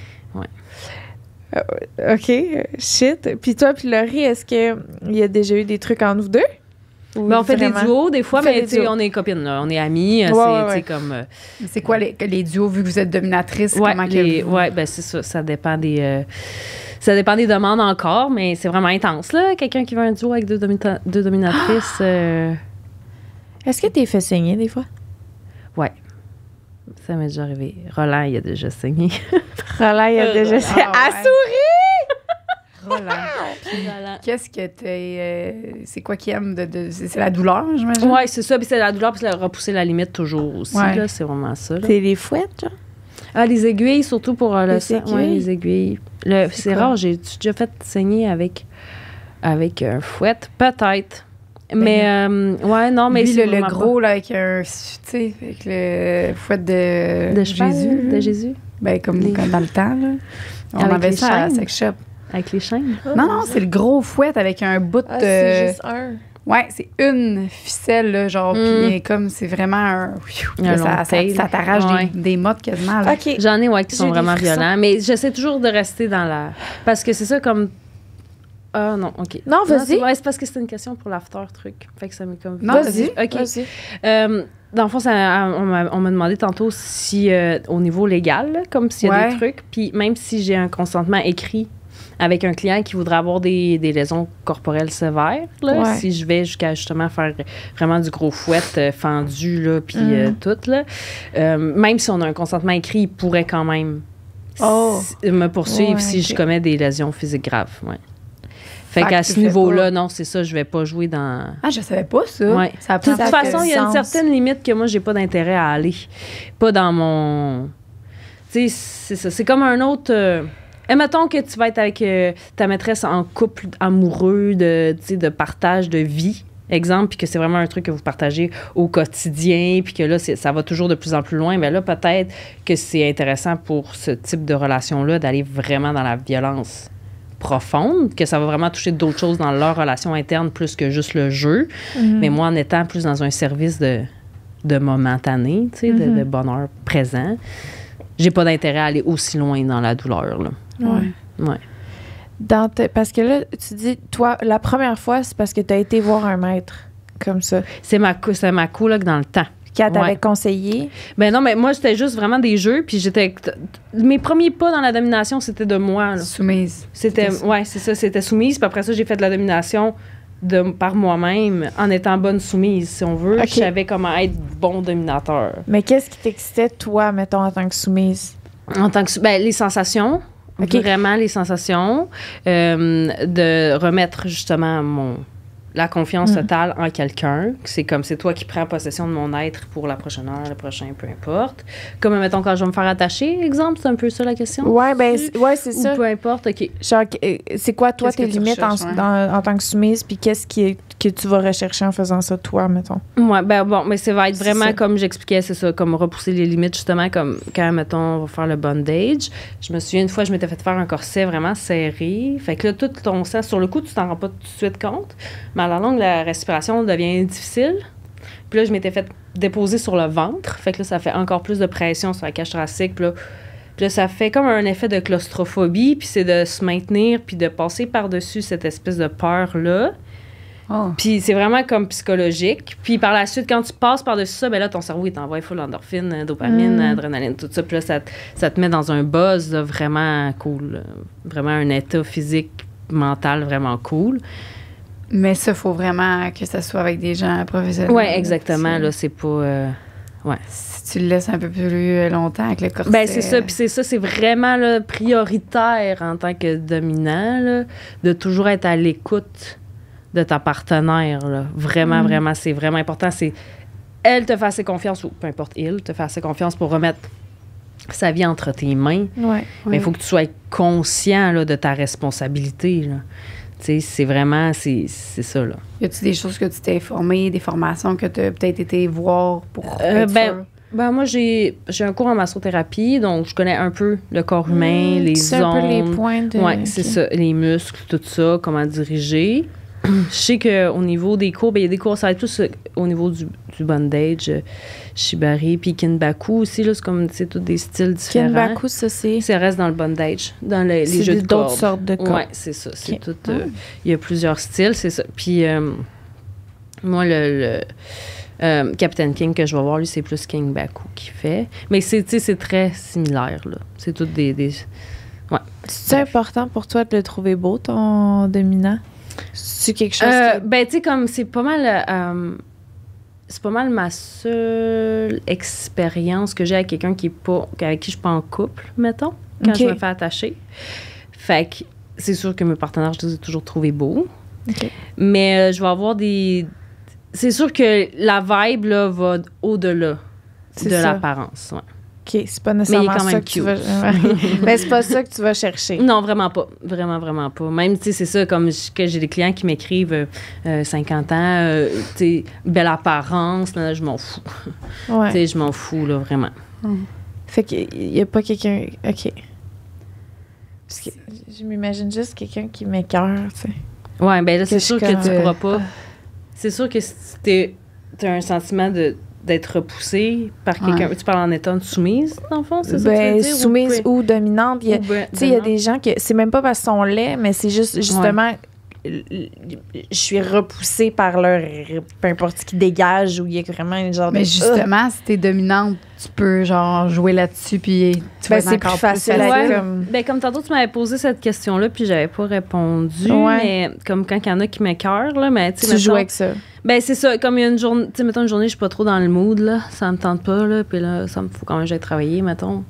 Euh, OK, shit. Puis toi, puis Laurie, est-ce qu'il y a déjà eu des trucs entre vous deux? Ou Ben, on fait vraiment? des duos des fois, Vous faites mais des tu sais, duos. on est copines, là. On est amies. Ouais, c'est ouais, tu sais, ouais. comme. euh, C'est quoi les, les duos, vu que vous êtes dominatrice? Ouais, comment que les- vous- ouais, ben c'est ça. Ça dépend des. euh, ça dépend des demandes encore, mais c'est vraiment intense, là. Quelqu'un qui veut un duo avec deux, domita- deux dominatrices. euh, Est-ce que t'es fait saigner des fois? ouais. Ça m'est déjà arrivé. Roland, il a déjà saigné. Roland, il a Euh, déjà... ah, Ah, ouais. souris! Roland. Qu'est-ce que t'es. euh, c'est quoi qu'il aime de. de- c'est c'est la douleur, j'imagine? Ouais, c'est ça. Puis c'est la douleur, puis c'est repousser la limite toujours aussi, Ouais. là. C'est vraiment ça, là. T'es les fouettes, genre? Ah, les aiguilles, surtout pour euh, le Les sang. aiguilles? Ouais, les aiguilles. Le- C'est C'est quoi? rare, j'ai déjà fait saigner avec, avec un fouet. Peut-être. Mais, euh, ouais, non, mais Lui, c'est le, le vraiment gros, là, avec un. Tu sais, avec le fouet de. pas- de cheval, Jésus. de Jésus, Ben, comme, Les- comme dans le temps, là. On Avec avait les ça à la chaînes? sex shop. avec les chaînes. Non, non, c'est le gros fouet avec un bout Ah, de. c'est juste un. Ouais, c'est une ficelle, là, genre, Mm. puis comme c'est vraiment un. Un Là, long ça, ça, tail. ça t'arrache Ouais. des, des mottes quasiment, là. OK. J'en ai, ouais, qui J'ai sont des vraiment frissons. violents. Mais j'essaie toujours de rester dans la. Parce que c'est ça comme. Ah non, OK. Non, vas-y. c'est- ouais, c'est parce que c'était une question pour l'after truc. Fait que ça m'est comme. Non, Vas-y. OK. Vas-y. Euh, dans le fond, ça, on m'a on m'a demandé tantôt si, euh, au niveau légal, là, comme s'il y a Ouais. des trucs, puis même si j'ai un consentement écrit avec un client qui voudrait avoir des, des lésions corporelles sévères, là, Ouais. si je vais jusqu'à justement faire vraiment du gros fouet euh, fendu, là, puis Mhm. euh, tout, là, euh, même si on a un consentement écrit, il pourrait quand même Oh. s- me poursuivre Ouais, si ok. je commets des lésions physiques graves. Ouais. Fait Fait qu'à que ce tu fais niveau-là, pas. non, c'est ça, je vais pas jouer dans... Ah, je savais pas ça. Ouais. Ça De toute Ça fait façon, il y a une sens. certaine limite que moi, j'ai pas d'intérêt à aller. Pas dans mon... Tu sais, c'est ça. C'est comme un autre... Euh... Admettons que tu vas être avec euh, ta maîtresse en couple amoureux, de, tu sais, de partage de vie, exemple, puis que c'est vraiment un truc que vous partagez au quotidien, puis que là, c'est- ça va toujours de plus en plus loin. Bien là, peut-être que c'est intéressant pour ce type de relation-là d'aller vraiment dans la violence profonde, que ça va vraiment toucher d'autres choses dans leur relation interne plus que juste le jeu. Mhm. Mais moi, en étant plus dans un service de, de momentané, tu sais, de, Mhm. de bonheur présent, j'ai pas d'intérêt à aller aussi loin dans la douleur, là. Ouais. Ouais. Dans te- Parce que là, tu dis, toi, la première fois, c'est parce que tu as été voir un maître comme ça, C'est ma, co- c'est ma coloc dans le temps. qui t'avait Ouais. conseillé. Ben non, mais moi, c'était juste vraiment des jeux, puis j'étais... Mes premiers pas dans la domination, c'était de moi, là. Soumise. C'était... C'était- Ouais, c'est ça, c'était soumise, puis après ça, j'ai fait de la domination de, par moi-même, en étant bonne soumise, si on veut. Ok. Je savais comment être bon dominateur. Mais qu'est-ce qui t'excitait, toi, mettons, en tant que soumise? En tant que... Ben, les sensations... OK. Vraiment les sensations, euh, de remettre justement mon la confiance Mm. totale en quelqu'un. C'est comme c'est toi qui prends possession de mon être pour la prochaine heure, le prochain, peu importe. Comme, mettons, quand je vais me faire attacher, exemple, c'est un peu ça la question? Ouais, ben, c'est- ouais, c'est Ou ça. peu importe, OK. Genre, euh, c'est quoi, toi, Qu'est-ce que tes tu limites en, recherches, ouais. dans- en tant que soumise, puis qu'est-ce qui est- que tu vas rechercher en faisant ça, toi, mettons? Ouais, ben bon, mais ça va être C'est vraiment ça. comme j'expliquais, c'est ça, comme repousser les limites, justement, comme quand, mettons, on va faire le bondage. Je me souviens, une fois, je m'étais fait faire un corset vraiment serré. Fait que là, tout ton sang, sur le coup, tu t'en rends pas tout de suite compte, mais à la longue, la respiration devient difficile. Puis là, je m'étais fait déposer sur le ventre. Fait que là, ça fait encore plus de pression sur la cage thoracique. Puis là, puis là, ça fait comme un effet de claustrophobie, puis c'est de se maintenir, puis de passer par-dessus cette espèce de peur-là. Oh. Puis c'est vraiment comme psychologique. Puis par la suite, quand tu passes par-dessus ça, ben là, ton cerveau, il t'envoie full endorphine, dopamine, Mm. adrénaline, tout ça. Puis là, ça, te- ça te met dans un buzz là, vraiment cool. là. Vraiment un état physique, mental vraiment cool. Mais ça, il faut vraiment que ça soit avec des gens professionnels. Oui, exactement. Là, c'est pas... euh, Si tu le laisses un peu plus longtemps avec le corset. Ben c'est ça, puis c'est ça, c'est vraiment là, prioritaire en tant que dominant, là, de toujours être à l'écoute de ta partenaire. Là. Vraiment, Mm. vraiment, c'est vraiment important. C'est elle te fait assez confiance, ou peu importe, il te fait assez confiance pour remettre sa vie entre tes mains. Ouais. Mais il faut que tu sois conscient là, de ta responsabilité. Là. Tu sais, c'est vraiment, c'est, c'est ça. Là. Y a-tu des choses que tu t'es informé, des formations que tu as peut-être été voir pour Euh, être ben, sûr? Ben, moi, j'ai, j'ai un cours en massothérapie, donc je connais un peu le corps humain, les C'est ondes. un peu les points de... Oui, c'est ok. ça. Les muscles, tout ça, comment diriger. Je sais qu'au niveau des cours, ben, il y a des cours, ça va être plus euh, au niveau du, du bondage, euh, shibari, puis kinbaku aussi, là, c'est comme, c'est tous des styles différents. Kinbaku, ça, c'est... Ça reste dans le bondage, dans le- les C'est jeux de d'autres cordes. sortes de cordes. Oui, c'est ça. C'est Ok. tout. euh, Il y a plusieurs styles, c'est ça. Puis, euh, moi, le... le euh, Captain King que je vais voir, lui, c'est plus Kinbaku qui fait. Mais c'est, tu sais, c'est très similaire, là. C'est tout des... des ouais. C'est important pour toi de le trouver beau, ton dominant? C'est quelque chose Euh, qui... ben, tu sais, comme c'est pas mal. euh, c'est pas mal ma seule expérience que j'ai avec quelqu'un qui est pas. avec qui je suis pas en couple, mettons, quand Ok. je me fais attacher. Fait que c'est sûr que mes partenaires, je les ai toujours trouvés beaux. Ok. Mais euh, je vais avoir des. C'est sûr que la vibe, là, va au-delà C'est de ça. l'apparence. Ouais. OK, c'est pas nécessairement quand ça même que tu cute. vas... Ben, c'est pas ça que tu vas chercher. Non, vraiment pas. Vraiment, vraiment pas. Même, tu sais, c'est ça, comme j- que j'ai des clients qui m'écrivent euh, euh, cinquante ans, euh, tu sais, belle apparence, là, je m'en fous. Ouais. Tu sais, je m'en fous, là, vraiment. Fait qu'il y a pas quelqu'un... OK. Parce que je m'imagine juste quelqu'un qui m'écoeure, tu sais. Ouais, ben là, Que c'est je sûr que comme- tu pourras pas. C'est sûr que si t'es, t'as un sentiment de, d'être repoussé par quelqu'un. Ouais. Tu parles en étant soumise, dans le fond, c'est ça? que tu Ben, veux dire, soumise ou, ou dominante. Il y a- ou ben- Tu sais, il y a ben non? des gens que c'est même pas parce qu'ils sont laids, mais c'est juste justement. l- l- Je suis repoussée par leur. Peu importe ce qui dégage, ou il y a vraiment une genre de. Mais justement, si t'es dominante, tu peux genre jouer là-dessus puis tu Ben, vas être c'est encore plus facile facile. à Ouais. dire comme. Ben, comme tantôt, tu m'avais posé cette question-là, puis j'avais pas répondu. Ouais. Mais comme quand il y en a qui m'écœurent, là, mais tu sais, Tu joues mettons- avec ça. Ben, c'est ça. Comme il y a une journée, tu sais, mettons, une journée, je suis pas trop dans le mood, là. Ça me tente pas, là. Puis là, ça me faut quand même que j'aille travailler, mettons.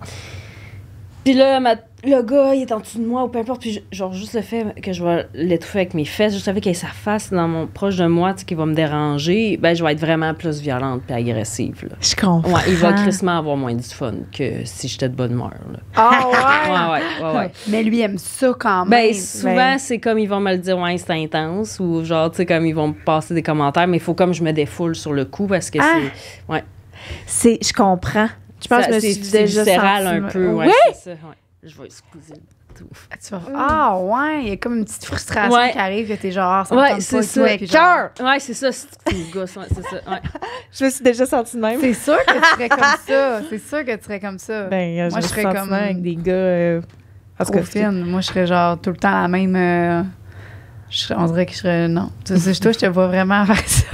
Puis là, ma- le gars, il est en dessous de moi, ou peu importe. Puis je- genre, juste le fait que je vais l'étouffer avec mes fesses, juste le fait qu'il ait sa face dans mon, proche de moi, tu sais, qui va me déranger, ben, je vais être vraiment plus violente puis agressive, là. Je comprends. Ouais, il va crissement avoir moins du fun que si j'étais de bonne humeur, là. Ah Ouais, ouais, ouais, ouais. Mais lui aime ça quand même. Ben, souvent, ben- c'est comme ils vont me le dire, ouais, c'est intense, ou genre, tu sais, comme ils vont me passer des commentaires, mais il faut comme je me défoule sur le coup parce que Ah! c'est. Ouais. C'est, je comprends. Je pense Ça, que je me c'est, suis c'est déjà viscéral sentie- un peu, ouais, Oui! c'est ça, ouais. Je vais squeezer tout. Tu vas- Ah ouais, il y a comme une petite frustration Ouais. qui arrive que t'es genre, ça me Ouais, tente c'est pas, ça. toi, puis genre- Cœur! Ouais, c'est ça, c'est une gosse, ouais, c'est ça, ouais. Je me suis déjà sentie de même. C'est sûr que tu serais comme ça. C'est sûr que tu serais comme ça. Ben, euh, Moi, je je serais serais comme- comme avec des gars. Euh, en tout Trop cas, fine. Moi, je serais genre tout le temps la même. euh, je serais- on dirait que je serais. Non. Tu sais, toi, je te vois vraiment faire ça.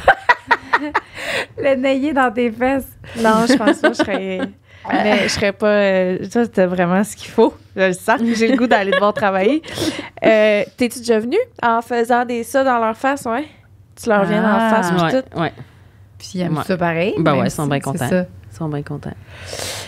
Le nailler dans tes fesses. Non, je pense pas. Je serais. Mais je serais pas. Euh, ça, c'était vraiment ce qu'il faut. Je le sens. J'ai le goût d'aller devoir travailler. Euh, T'es-tu déjà venu en faisant des ça dans leur face, ouais? Tu leur viens dans Ah. leur face, puis Ouais, tout? ouais. Puis ils aiment Ouais. ça pareil. Ben même ouais, ils sont si bien c'est contents. ça. Ils sont bien contents.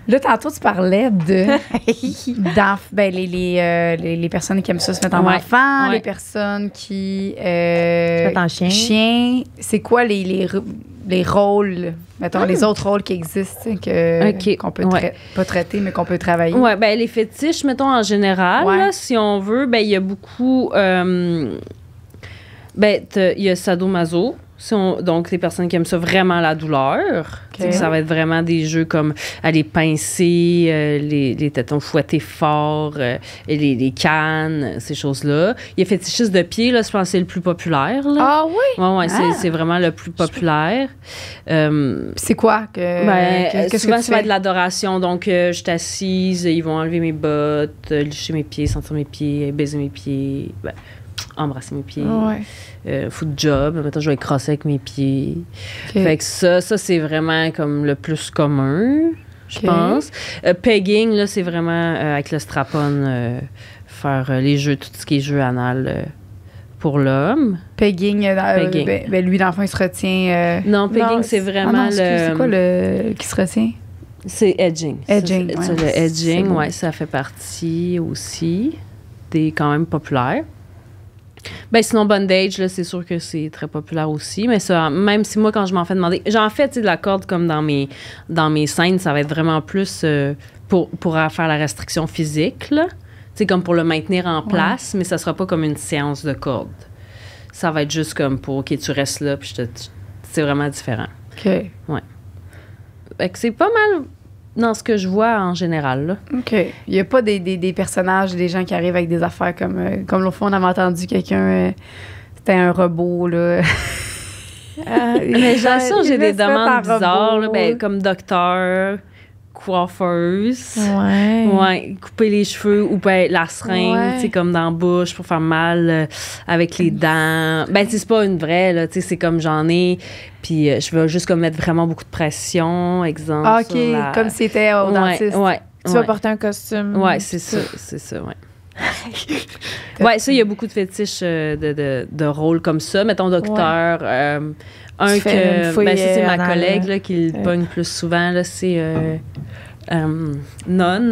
Là, tantôt, tu parlais de. d'enf- ben, les, les, euh, les, les personnes qui aiment ça se mettre en Ouais. enfant, Ouais. les personnes qui. Euh, Se mettent en chien. Chien. C'est quoi les, les, r- les rôles, mettons, les autres rôles qui existent, tu sais, que, OK. qu'on peut Ouais. trai- pas traiter, mais qu'on peut travailler? Ouais, ben les fétiches, mettons en général, Ouais. là, si on veut, ben il y a beaucoup. euh, ben, t'as- il y a sadomaso. Si on- donc, les personnes qui aiment ça vraiment la douleur. Tu sais que ça va être vraiment des jeux comme aller pincer, euh, les, les tétons fouettés fort, euh, et les, les cannes, ces choses-là. Il y a fétichistes de pied, là, je pense que c'est le plus populaire. Là. Ah oui? Ouais, ouais, c'est- Ah. c'est vraiment le plus populaire. Euh, Puis c'est quoi que. ben, que- qu'est-ce souvent, que tu ça va fais? être de l'adoration. Donc, euh, je suis assise, ils vont enlever mes bottes, euh, licher mes pieds, sentir mes pieds, baiser mes pieds, ben, embrasser mes pieds, Ouais. euh, foutre job. Maintenant, je vais crosser avec mes pieds. Ok. Fait que ça, ça c'est vraiment comme le plus commun, je Ok. pense. Euh, pegging, là, c'est vraiment euh, avec le strap-on, euh, faire euh, les jeux, tout ce qui est jeu anal euh, pour l'homme. Pegging, euh, dans- Pegging. ben, ben, lui, dans le fond, il se retient. euh, Non, pegging, Non, c'est c'est- ah vraiment non, excuse, le... c'est quoi le. qui se retient? C'est edging. Edging, Ça, ouais. c'est- c'est C'est le edging, beau. ouais, ça fait partie aussi des quand même populaires. Ben sinon, bondage, là, c'est sûr que c'est très populaire aussi. Mais ça, même si moi, quand je m'en fais demander... J'en fais, tu sais, de la corde comme dans mes, dans mes scènes, ça va être vraiment plus euh, pour, pour faire la restriction physique, là. Tu sais, comme pour le maintenir en place, mais ça sera pas comme une séance de corde. Ça va être juste comme pour, OK, tu restes là, puis je te... tu- c'est vraiment différent. OK. Fait que c'est pas mal dans ce que je vois en général, là. OK. Il n'y a pas des, des, des personnages, des gens qui arrivent avec des affaires comme. euh, comme l'autre fois, on avait entendu quelqu'un. euh, c'était un robot, là. Mais bien sûr, j'ai des Il veut se mettre en demandes bizarres, là, robot. ben, comme docteur, coiffeuse. Ouais. Ouais, couper les cheveux ou ben, la seringue, Ouais. tu sais, comme dans la bouche pour faire mal euh, avec les dents. Ben, tu sais, c'est pas une vraie, là, tu sais, c'est comme j'en ai, puis euh, je veux juste comme mettre vraiment beaucoup de pression, exemple. Ah, OK. sur la- Comme si c'était au ouais, dentiste. Ouais, Tu ouais. vas porter un costume. Ouais, c'est ça, c'est ça, ouais. Ouais, ça, il y a beaucoup de fétiches euh, de, de, de rôles comme ça. Mettons, docteur. euh, un Tu que. fais une fouille, Ben, ça, c'est euh, ma anale. collègue là, qui le Ouais. pogne plus souvent. Là, c'est euh, euh, nonne.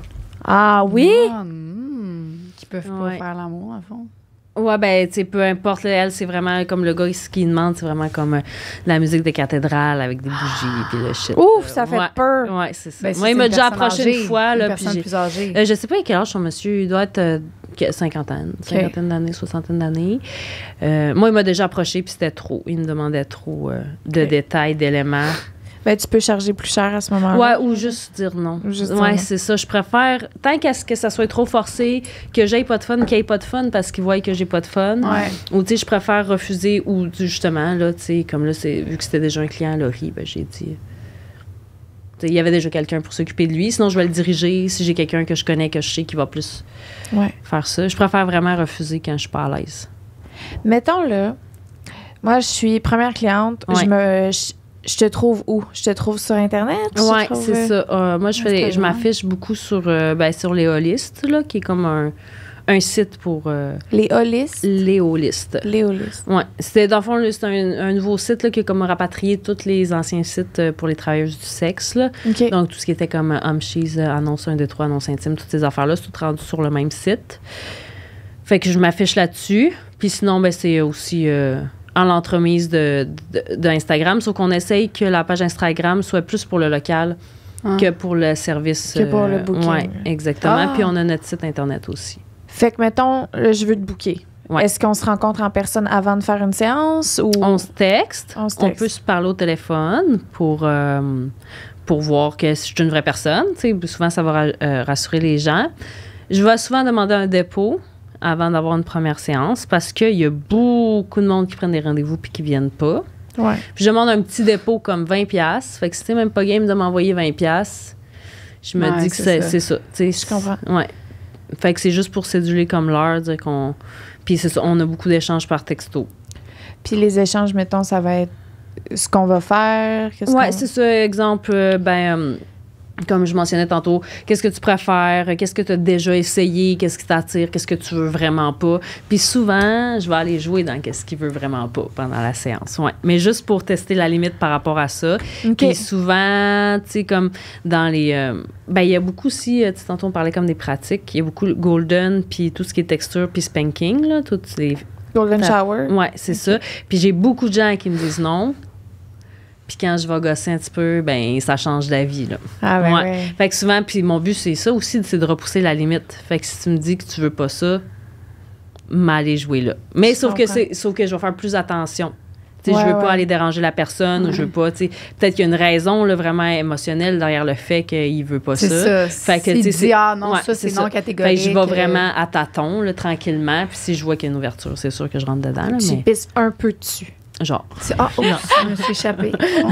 Ah oui? Ah, hmm, qui peuvent pas Ouais. faire l'amour, en fond. Ouais, ben, tu sais, peu importe. Là, elle, c'est vraiment comme le gars ce qu'il demande, c'est vraiment comme euh, la musique de cathédrale avec des bougies puis le shit. Ouf, Euh, ça fait ouais. peur. Ouais, c'est ça. Ben, si Moi, il c'est m'a une déjà personne approché âgée, une fois. Là, Une puis personne j'ai- plus âgée. Euh, je sais pas à quel âge son monsieur. Il doit être euh, que- cinquantaine, cinquantaine d'années, soixantaine d'années. Euh, moi, il m'a déjà approché, puis c'était trop. Il me demandait trop euh, de Ok. détails, d'éléments. Ben, tu peux charger plus cher à ce moment-là. Ouais, ou juste dire non. Ou juste dire ouais, non. c'est ça. Je préfère, tant qu'à ce que ça soit trop forcé, que j'aille pas de fun, qu'il n'y ait pas de fun parce qu'ils voient que j'ai pas de fun. Ouais. Ou, tu sais, je préfère refuser, ou justement, là, tu sais, comme là, c'est, vu que c'était déjà un client à Laurie, ben, j'ai dit. Tu sais, il y avait déjà quelqu'un pour s'occuper de lui. Sinon, je vais le diriger si j'ai quelqu'un que je connais, que je sais qui va plus Ouais. faire ça. Je préfère vraiment refuser quand je suis pas à l'aise. Mettons là, moi je suis première cliente, Ouais. je me je, je te trouve où? Je te trouve sur Internet? Je te Oui, trouve, c'est euh, ça. Euh, moi, je, fais, je Instagram. m'affiche beaucoup sur, euh, ben, sur les holistes, là, qui est comme un, un site pour euh, Les holistes? les holistes. Les holistes. Ouais. C'était, dans le fond, là, c'est un, un nouveau site là, qui a comme rapatrié tous les anciens sites euh, pour les travailleuses du sexe. Là. OK. Donc, tout ce qui était comme euh, Homme Cheese, euh, Annonce un, deux, trois, Annonce intime, toutes ces affaires-là, c'est tout rendu sur le même site. Fait que je m'affiche là-dessus. Puis sinon, ben, c'est aussi euh, en l'entremise de, de, d'Instagram, sauf qu'on essaye que la page Instagram soit plus pour le local Ah. que pour le service. Que pour le booking. Oui, exactement. Ah. Puis on a notre site Internet aussi. Fait que mettons, là, je veux te booker. Ouais. Est-ce qu'on se rencontre en personne avant de faire une séance ou On se texte. On se On texte. peut se parler au téléphone pour, euh, pour voir que je suis une vraie personne. Tu sais, souvent, ça va ra- euh, rassurer les gens. Je vais souvent demander un dépôt avant d'avoir une première séance parce qu'il y a beaucoup de monde qui prennent des rendez-vous puis qui viennent pas. Ouais. Puis je demande un petit dépôt comme vingt piastres. Fait que si t'es même pas game de m'envoyer vingt piastres, je me Ouais, dis que c'est c'est ça. c'est ça. Tu sais, Je comprends. Ouais. Fait que c'est juste pour céduler comme l'heure, dire qu'on... Puis c'est ça, on a beaucoup d'échanges par texto. Puis les échanges, mettons, ça va être ce qu'on va faire. qu'est-ce Ouais, qu'on- c'est ça. Exemple, euh, ben, euh, Comme je mentionnais tantôt, qu'est-ce que tu préfères, qu'est-ce que tu as déjà essayé, qu'est-ce qui t'attire, qu'est-ce que tu veux vraiment pas. Puis souvent, je vais aller jouer dans qu'est-ce qu'il veut vraiment pas pendant la séance. Ouais. Mais juste pour tester la limite par rapport à ça. OK. Puis souvent, tu sais, comme dans les... Euh, ben il y a beaucoup aussi, tu sais, tantôt on parlait comme des pratiques, il y a beaucoup golden, puis tout ce qui est texture, puis spanking, là, toutes les... Golden Ça- shower. Ouais, c'est ça. Puis j'ai beaucoup de gens qui me disent non. Puis quand je vais gosser un petit peu, ben ça change d'avis, là. Ah, ben Ouais. ouais. Fait que souvent, puis mon but, c'est ça aussi, c'est de repousser la limite. Fait que si tu me dis que tu veux pas ça, m'aller jouer là. Mais Je sauf que, comprends. c'est, sauf que je vais faire plus attention. Tu sais, Ouais, je veux ouais. pas aller déranger la personne ou je veux pas, tu sais, peut-être qu'il y a une raison là, vraiment émotionnelle derrière le fait qu'il veut pas C'est ça. ça. Fait que, S'il tu sais, dit, c'est- ah non, ouais, ça, c'est, c'est non ça. catégorique. Fait que je vais euh, vraiment à tâtons, là, tranquillement. Puis si je vois qu'il y a une ouverture, c'est sûr que je rentre dedans. Là, Tu mais pisses un peu dessus. genre, c'est- Ah, oh, je me suis échappée.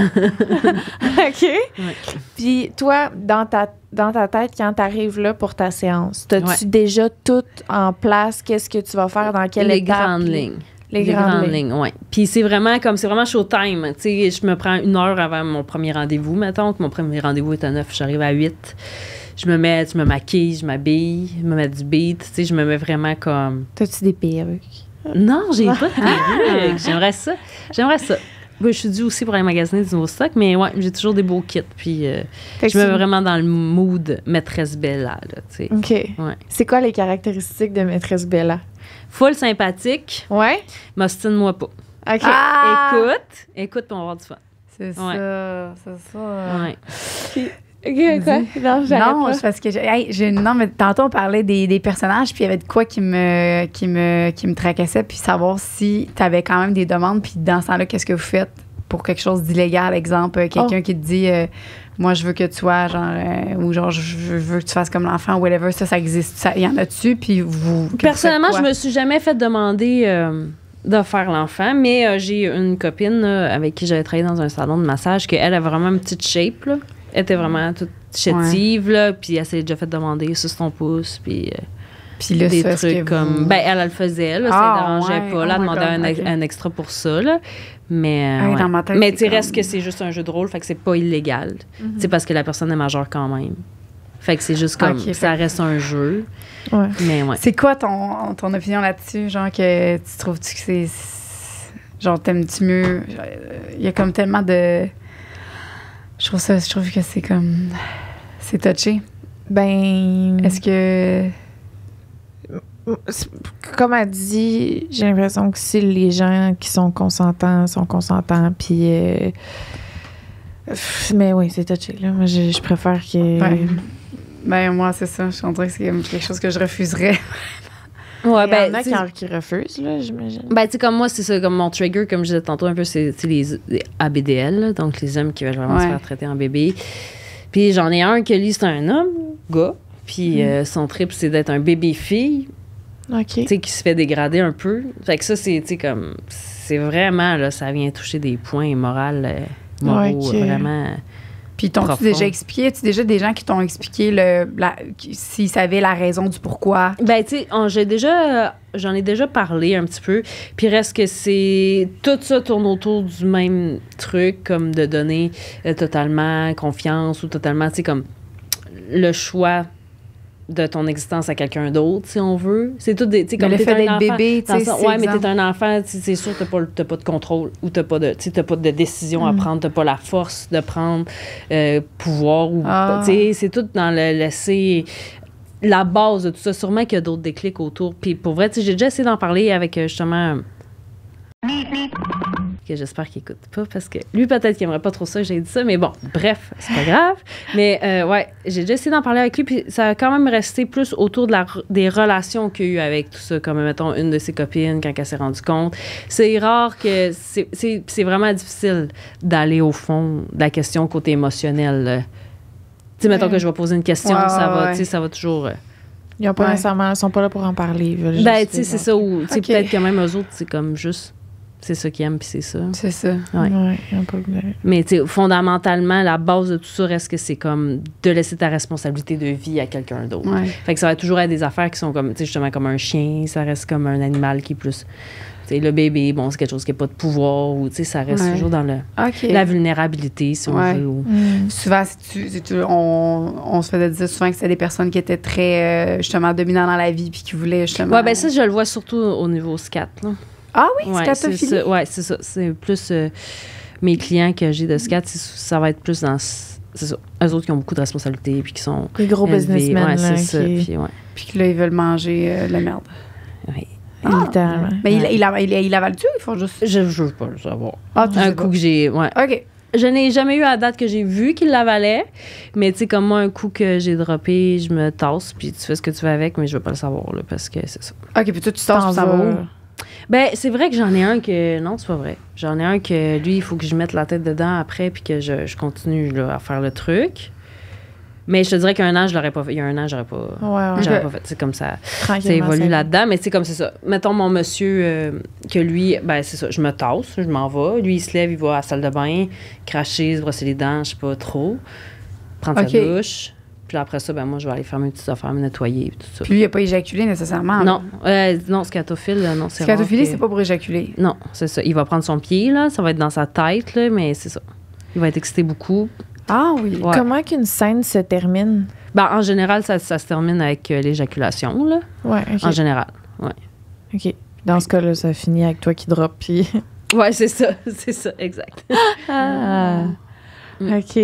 OK. Puis toi, dans ta, dans ta tête, quand tu arrives là pour ta séance, t'as-tu Ouais. déjà tout en place? Qu'est-ce que tu vas faire? Dans quelle les étape? grandes lignes. Les, grandes, lignes. oui. Puis c'est vraiment comme, c'est vraiment showtime. Tu sais, je me prends une heure avant mon premier rendez-vous, mettons, que mon premier rendez-vous est à neuf, j'arrive à huit. Je me mets, je me maquille, je m'habille, je me mets du beat, tu sais, je me mets vraiment comme... T'as-tu des perruques? Non, j'ai pas de perruque. J'aimerais ça. J'aimerais ça. Ben, je suis due aussi pour aller magasiner du nouveau stock, mais ouais, j'ai toujours des beaux kits. Puis euh, Fait que je me c'est- mets vraiment dans le mood maîtresse Bella, là, tu sais. OK. Ouais. C'est quoi les caractéristiques de maîtresse Bella? Full sympathique, Ouais? m'ostine-moi pas. OK. Ah! Écoute, écoute, puis on va avoir du fun. C'est Ouais. ça, c'est ça. Ouais. OK, quoi? Non, j'arrête Non, pas. c'est parce que j'ai, hey, j'ai- non, mais tantôt on parlait des, des personnages, puis il y avait de quoi qui me qui me qui me tracassait, puis savoir si tu avais quand même des demandes, puis dans ce temps-là, qu'est-ce que vous faites pour quelque chose d'illégal, exemple, euh, quelqu'un Oh. qui te dit euh, moi je veux que tu sois genre euh, ou genre je veux, je veux que tu fasses comme l'enfant ou whatever, ça ça existe, ça il y en a dessus, puis vous que Personnellement, vous je faites me suis jamais fait demander euh, de faire l'enfant, mais euh, j'ai une copine là, avec qui j'avais travaillé dans un salon de massage, qu'elle a vraiment une petite shape, là. Elle était vraiment toute chétive, là, puis elle s'est déjà fait demander sur son pouce, puis euh, puis là des ça, est-ce trucs que comme... vous- Ben, elle, elle le faisait, là, Ah, ça ne dérangeait ouais. pas. Là, Oh elle my demandait un, God, ok. un extra pour ça, là. Mais, euh, Hey, ouais. dans ma tête, mais c'est tu sais, reste comme- que c'est juste un jeu de rôle, fait que c'est pas illégal. C'est parce que la personne est majeure quand même. Fait que c'est juste comme... Ok, ça fait- reste un jeu, Ouais. mais ouais. C'est quoi ton, ton opinion là-dessus? Genre que tu trouves-tu que c'est. c'est- Genre, t'aimes-tu mieux? Il y a comme tellement de. Je trouve ça. Je trouve que c'est comme. C'est touché. Ben, Est-ce que. c'est- comme elle dit, j'ai l'impression que si les gens qui sont consentants sont consentants, puis. euh, pff, mais oui, c'est touché, là. Moi, je, je préfère que. Ouais. Ben, moi, c'est ça. Je dirais que c'est comme quelque chose que je refuserais. Ouais, Il y ben, en a tu qui, sais- en- qui refusent, là, j'imagine. Ben, tu sais, comme moi, c'est ça, comme mon trigger, comme je disais tantôt un peu, c'est tu sais, les, les A B D L, là, donc les hommes qui veulent vraiment se Ouais. faire traiter en bébé. Puis j'en ai un que lui, c'est un homme, gars, puis euh, son trip, c'est d'être un bébé-fille, OK. tu sais, qui se fait dégrader un peu. Fait que ça, c'est, tu sais, comme, c'est vraiment, là, ça vient toucher des points moraux, euh, moraux, Ok. euh, vraiment. Puis, t'ont-tu Profond. déjà expliqué? Tu déjà des gens qui t'ont expliqué le, la- qui- s'ils savaient la raison du pourquoi? Ben, tu sais, on- j'ai déjà, euh, j'en ai déjà parlé un petit peu. Puis reste que c'est. Tout ça tourne autour du même truc, comme de donner euh, totalement confiance ou totalement, tu sais, comme le choix de ton existence à quelqu'un d'autre, si on veut. C'est tout des. Tu sais, Mais comme le t'es fait un d'être enfant, bébé, tu dans sais, le sens- c'est ouais, mais exemple. t'es un enfant, tu sais, c'est sûr, t'as pas, le- t'as pas de contrôle ou t'as pas de, tu sais, t'as pas de décision à prendre, t'as pas la force de prendre euh, pouvoir ou, Ah. tu sais, c'est tout dans le laisser la base de tout ça. Sûrement qu'il y a d'autres déclics autour. Puis pour vrai, tu sais, j'ai déjà essayé d'en parler avec euh, justement. Que j'espère qu'il écoute pas parce que lui, peut-être qu'il aimerait pas trop ça que j'ai dit ça, mais bon, bref, c'est pas grave. Mais euh, ouais, j'ai déjà essayé d'en parler avec lui, puis ça a quand même resté plus autour de la, des relations qu'il y a eu avec tout ça, comme mettons une de ses copines quand elle s'est rendue compte. C'est rare que. C'est, c'est, c'est vraiment difficile d'aller au fond de la question côté émotionnel. là. Tu sais, mettons Ouais. que je vais poser une question, Ouais, ça ouais, va, ouais. tu sais, ça va toujours. euh, Ils ont pas Ouais. nécessairement, ils sont pas là pour en parler. Ils veulent Ben, juste tu sais, c'est les- ça. Ou, tu sais, Ok. peut-être que même eux autres, c'est comme juste. C'est ça qu'ils aiment, puis c'est ça. C'est ça. Ouais. Ouais, un peu de- Mais tu sais, fondamentalement, la base de tout ça reste que c'est comme de laisser ta responsabilité de vie à quelqu'un d'autre. Ouais. Fait que ça va toujours être des affaires qui sont comme, tu sais, justement comme un chien, ça reste comme un animal qui est plus... Tu sais, le bébé, bon, c'est quelque chose qui n'a pas de pouvoir, ou tu sais, ça reste Ouais. toujours dans le, OK. la vulnérabilité, si on Ouais. veut. ou- Mm. Souvent, si tu, si tu- on, on se faisait dire souvent que c'était des personnes qui étaient très, euh, justement, dominantes dans la vie puis qui voulaient, justement... Ouais, ben ça, je le vois surtout au niveau scat, là. Ah oui, Ouais, c'est scatophilie? ça. Ouais, c'est ça. C'est plus euh, mes clients que j'ai de scat, c'est- ça va être plus dans... C'est ça. Eux autres qui ont beaucoup de responsabilités puis qui sont... Les gros élevés. businessmen, Ouais, là, c'est ça. qui- Puis, ouais. Puis que là, ils veulent manger euh, de la merde. Ouais. littéralement. Mais Ouais. il, il, av- il, il avale-tu? Ils font juste... Je veux pas le savoir. Ah, tu Un sais coup pas. que j'ai... Ouais. OK. Je n'ai jamais eu à date que j'ai vu qu'il l'avalait, mais tu sais, comme moi, un coup que j'ai droppé, je me tasse, puis tu fais ce que tu veux avec, mais je veux pas le savoir, là, parce que c'est ça. OK, puis toi, tu sors, T'en tu s'en vas vas. où? Ben, c'est vrai que j'en ai un que... Non, c'est pas vrai. J'en ai un que, lui, il faut que je mette la tête dedans après, puis que je, je continue là, à faire le truc. Mais je te dirais qu'un an, je l'aurais pas fait. Il y a un an, j'aurais pas... Ouais, ouais. J'aurais Ok. pas fait. C'est comme ça. Tranquillement, Ça évolue ça- là-dedans, mais c'est comme c'est ça. Mettons mon monsieur, euh, que lui, ben c'est ça, je me tasse, je m'en vais. Lui, il se lève, il va à la salle de bain, cracher, se brosser les dents, je sais pas trop, prendre Ok. sa douche. Puis là, après ça, ben moi, je vais aller faire mes petites affaires, me nettoyer, puis tout ça. Puis lui, il n'a pas éjaculé nécessairement. Non, euh, non, scatophile, là, non, c'est rare Scatophilie, que- c'est pas pour éjaculer. Non, c'est ça. Il va prendre son pied, là, ça va être dans sa tête, là, mais c'est ça. Il va être excité beaucoup. Ah oui. Ouais. Comment qu'une scène se termine? Ben, en général, ça, ça se termine avec euh, l'éjaculation, là. Ouais, OK. En général. OK. Dans ce cas-là, ça finit avec toi qui drop, puis... Ouais, c'est ça, c'est ça, exact. Ah. Mm. OK.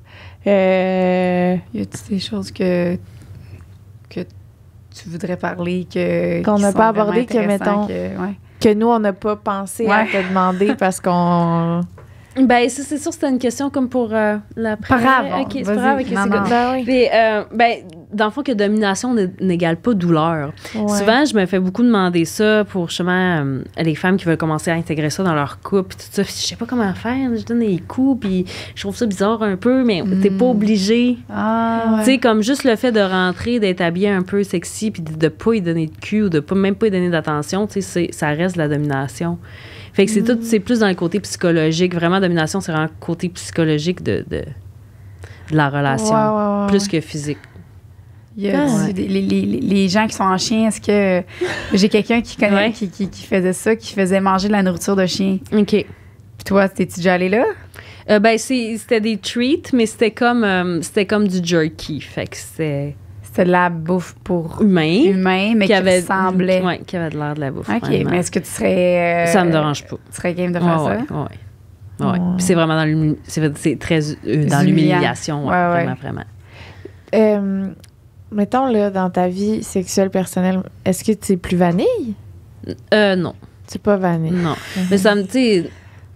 Euh, Y a-t-il des choses que, que tu voudrais parler que, Qu'on qui n'a sont pas vraiment abordé, que, intéressants, mettons- que- ouais. que nous, on n'a pas pensé à Ouais. te demander parce qu'on... Ben, ça, c'est sûr, c'était une question comme pour euh, la Pas grave, OK, c'est vas-y. pas grave, OK, Non, c'est non. good. Ben oui. Puis, euh, ben, dans le fond, que domination n'est- n'égale pas douleur. Ouais. Souvent, je me fais beaucoup demander ça pour justement euh, les femmes qui veulent commencer à intégrer ça dans leur couple, puis tout ça. Puis je sais pas comment faire, je donne des coups, puis je trouve ça bizarre un peu, mais t'es pas obligé. Ah, Tu sais, comme juste le fait de rentrer, d'être habillé un peu sexy, puis de, de pas y donner de cul ou de pas, même pas y donner d'attention, tu sais, c'est- ça reste de la domination. Fait que c'est tout, c'est plus dans le côté psychologique. Vraiment, domination, c'est vraiment le côté psychologique de, de, de la relation, Ouais, ouais, ouais, plus ouais. que physique. Il y a Ah. aussi des- les, les, les gens qui sont en chien, est-ce que j'ai quelqu'un qui connaît Ouais. qui, qui, qui faisait ça, qui faisait manger de la nourriture de chien. OK. Puis toi, t'es-tu déjà allé là? Euh, ben, c'est- c'était des treats, mais c'était comme, euh, c'était comme du jerky. Fait que c'était C'était de la bouffe pour humain. humain, mais qui, ressemblait. Ouais, qui avait de l'air de la bouffe. OK, vraiment. mais est-ce que tu serais... euh, Ça me dérange pas. Tu serais game de Ouais, faire ouais, ça? ouais. Ouais. Ouais. Puis c'est vraiment dans l'humi- c'est c'est très euh, dans Humiliant. l'humiliation, ouais, Ouais, ouais. vraiment, vraiment. Euh, mettons, là, dans ta vie sexuelle personnelle, est-ce que tu es plus vanille? Euh, non, Tu es pas vanille. non. Mais ça me, tu sais,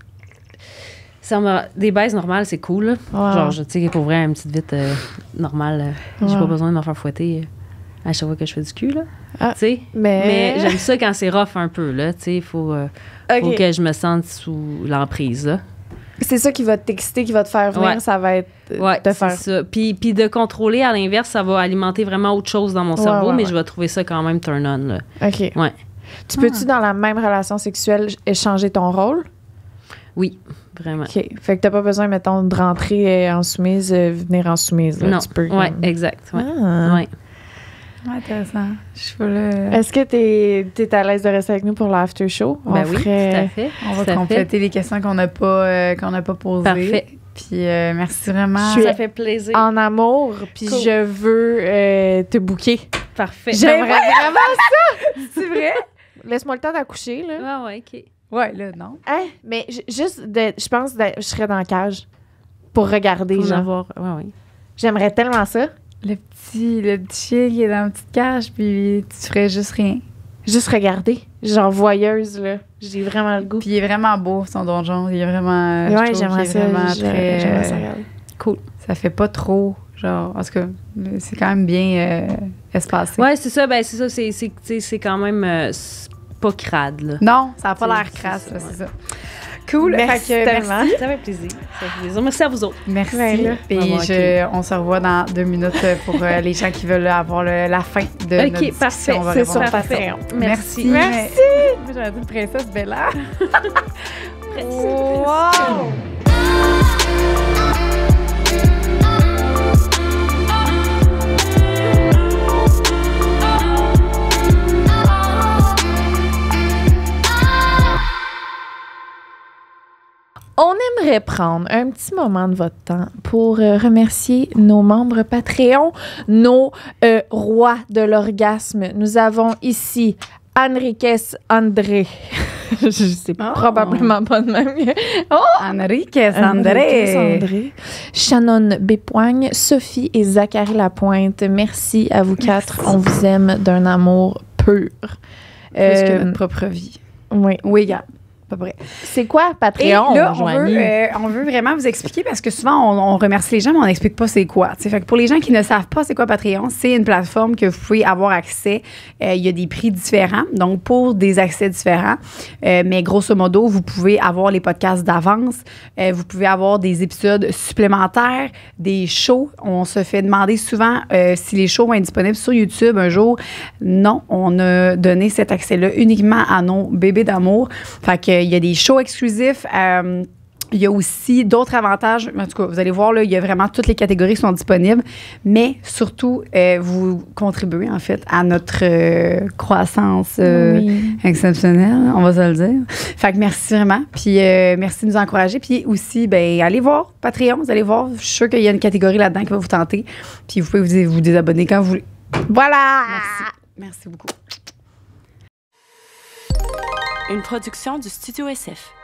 ça me- des baises normales, c'est cool, là. Ouais. Genre, je- tu sais, pour vrai, une petite vite euh, normale, euh, j'ai Ouais. pas besoin de me faire fouetter euh, à chaque fois que je fais du cul, là. Ah, Tu sais? Mais, Mais j'aime ça quand c'est rough un peu, là. Tu sais, il faut, euh, OK. faut que je me sente sous l'emprise, là. C'est ça qui va t'exciter, qui va te faire venir, Ouais. ça va être euh, Ouais, te c'est faire. ça. Puis, puis de contrôler, à l'inverse, ça va alimenter vraiment autre chose dans mon Ouais, cerveau, ouais, mais ouais. je vais trouver ça quand même turn on, là. OK. Ouais. Tu peux-tu, dans la même relation sexuelle, échanger ton rôle? Oui, vraiment. OK. Fait que t'as pas besoin, mettons, de rentrer euh, en soumise, euh, venir en soumise. Là. Non. Tu peux. Ouais, comme- exact. Ouais. Ah. Ouais. Ouais, intéressant. Je suis pas là. Est-ce que t'es es à l'aise de rester avec nous pour l'after show? Ben On oui, ferait- tout à fait. On va Tout à compléter les questions qu'on n'a pas, euh, qu'on n'a pas posées. Parfait. Puis euh, merci vraiment. Je suis Ça fait plaisir. en amour, puis Cool. je veux euh, te booker. Parfait. J'aimerais vraiment ça! C'est vrai? Laisse-moi le temps d'accoucher, là. Ouais, ouais, OK. Ouais, là, non. Hein? Mais j- juste, de, je pense que je serais dans la cage pour regarder, Pour genre. l'avoir. Ouais, ouais. J'aimerais tellement ça. Le petit, le petit chien qui est dans la petite cage, puis tu ferais juste rien. Juste regarder. Genre voyeuse, là. J'ai vraiment le goût. Puis il est vraiment beau, son donjon. Il est vraiment. je ouais, trouve j'aimerais qu'il ça. est vraiment j'ai- très, J'aimerais ça euh, regarder. Cool. Ça fait pas trop, genre. En tout cas, c'est quand même bien euh, espacé. Ouais, c'est ça. Ben, c'est ça. C'est, c'est, tu sais, c'est quand même euh, c'est pas crade, là. Non, ça n'a pas C'est- l'air c'est crasse, ça, là, ouais. c'est ça. Cool. Merci Fait que tellement. merci. Ça fait plaisir. Ça fait plaisir. Merci à vous autres. Merci. Ouais, là. Et On va voir je, on se revoit dans deux minutes pour euh, les gens qui veulent avoir le- la fin de notre OK, discussion. parfait. On va C'est répondre sur à ça. Patreon. Merci. Merci. Moi, j'aurais dit princesse Bella. Wow! On aimerait prendre un petit moment de votre temps pour euh, remercier nos membres Patreon, nos euh, rois de l'orgasme. Nous avons ici Enriquez André. Je sais Oh. probablement pas de même. Enrique Enriquez Sandré. André. Shannon Bépoigne, Sophie et Zachary Lapointe. Merci à vous quatre. On vous aime d'un amour pur. Plus que Euh, notre propre vie. oui. Oui, gars. À peu près. C'est quoi Et Patreon, là, on Joanie? veut, euh, on veut vraiment vous expliquer parce que souvent, on, on remercie les gens, mais on n'explique pas c'est quoi. T'sais. Fait que pour les gens qui ne savent pas c'est quoi Patreon, c'est une plateforme que vous pouvez avoir accès. Euh, Il y a des prix différents, donc pour des accès différents. Euh, mais grosso modo, vous pouvez avoir les podcasts d'avance. Euh, vous pouvez avoir des épisodes supplémentaires, des shows. On se fait demander souvent euh, si les shows vont être disponibles sur YouTube un jour. Non, on a donné cet accès-là uniquement à nos bébés d'amour. Fait que il y a des shows exclusifs. Euh, il y a aussi d'autres avantages. En tout cas, vous allez voir, là, il y a vraiment toutes les catégories qui sont disponibles. Mais surtout, euh, vous contribuez, en fait, à notre euh, croissance euh, Oui. exceptionnelle, on va se le dire. Fait que merci vraiment. Puis euh, merci de nous encourager. Puis aussi, ben allez voir Patreon. Vous allez voir. Je suis sûre qu'il y a une catégorie là-dedans qui va vous tenter. Puis vous pouvez vous, vous désabonner quand vous voulez. Voilà! Merci. Merci beaucoup. Une production du Studio S F.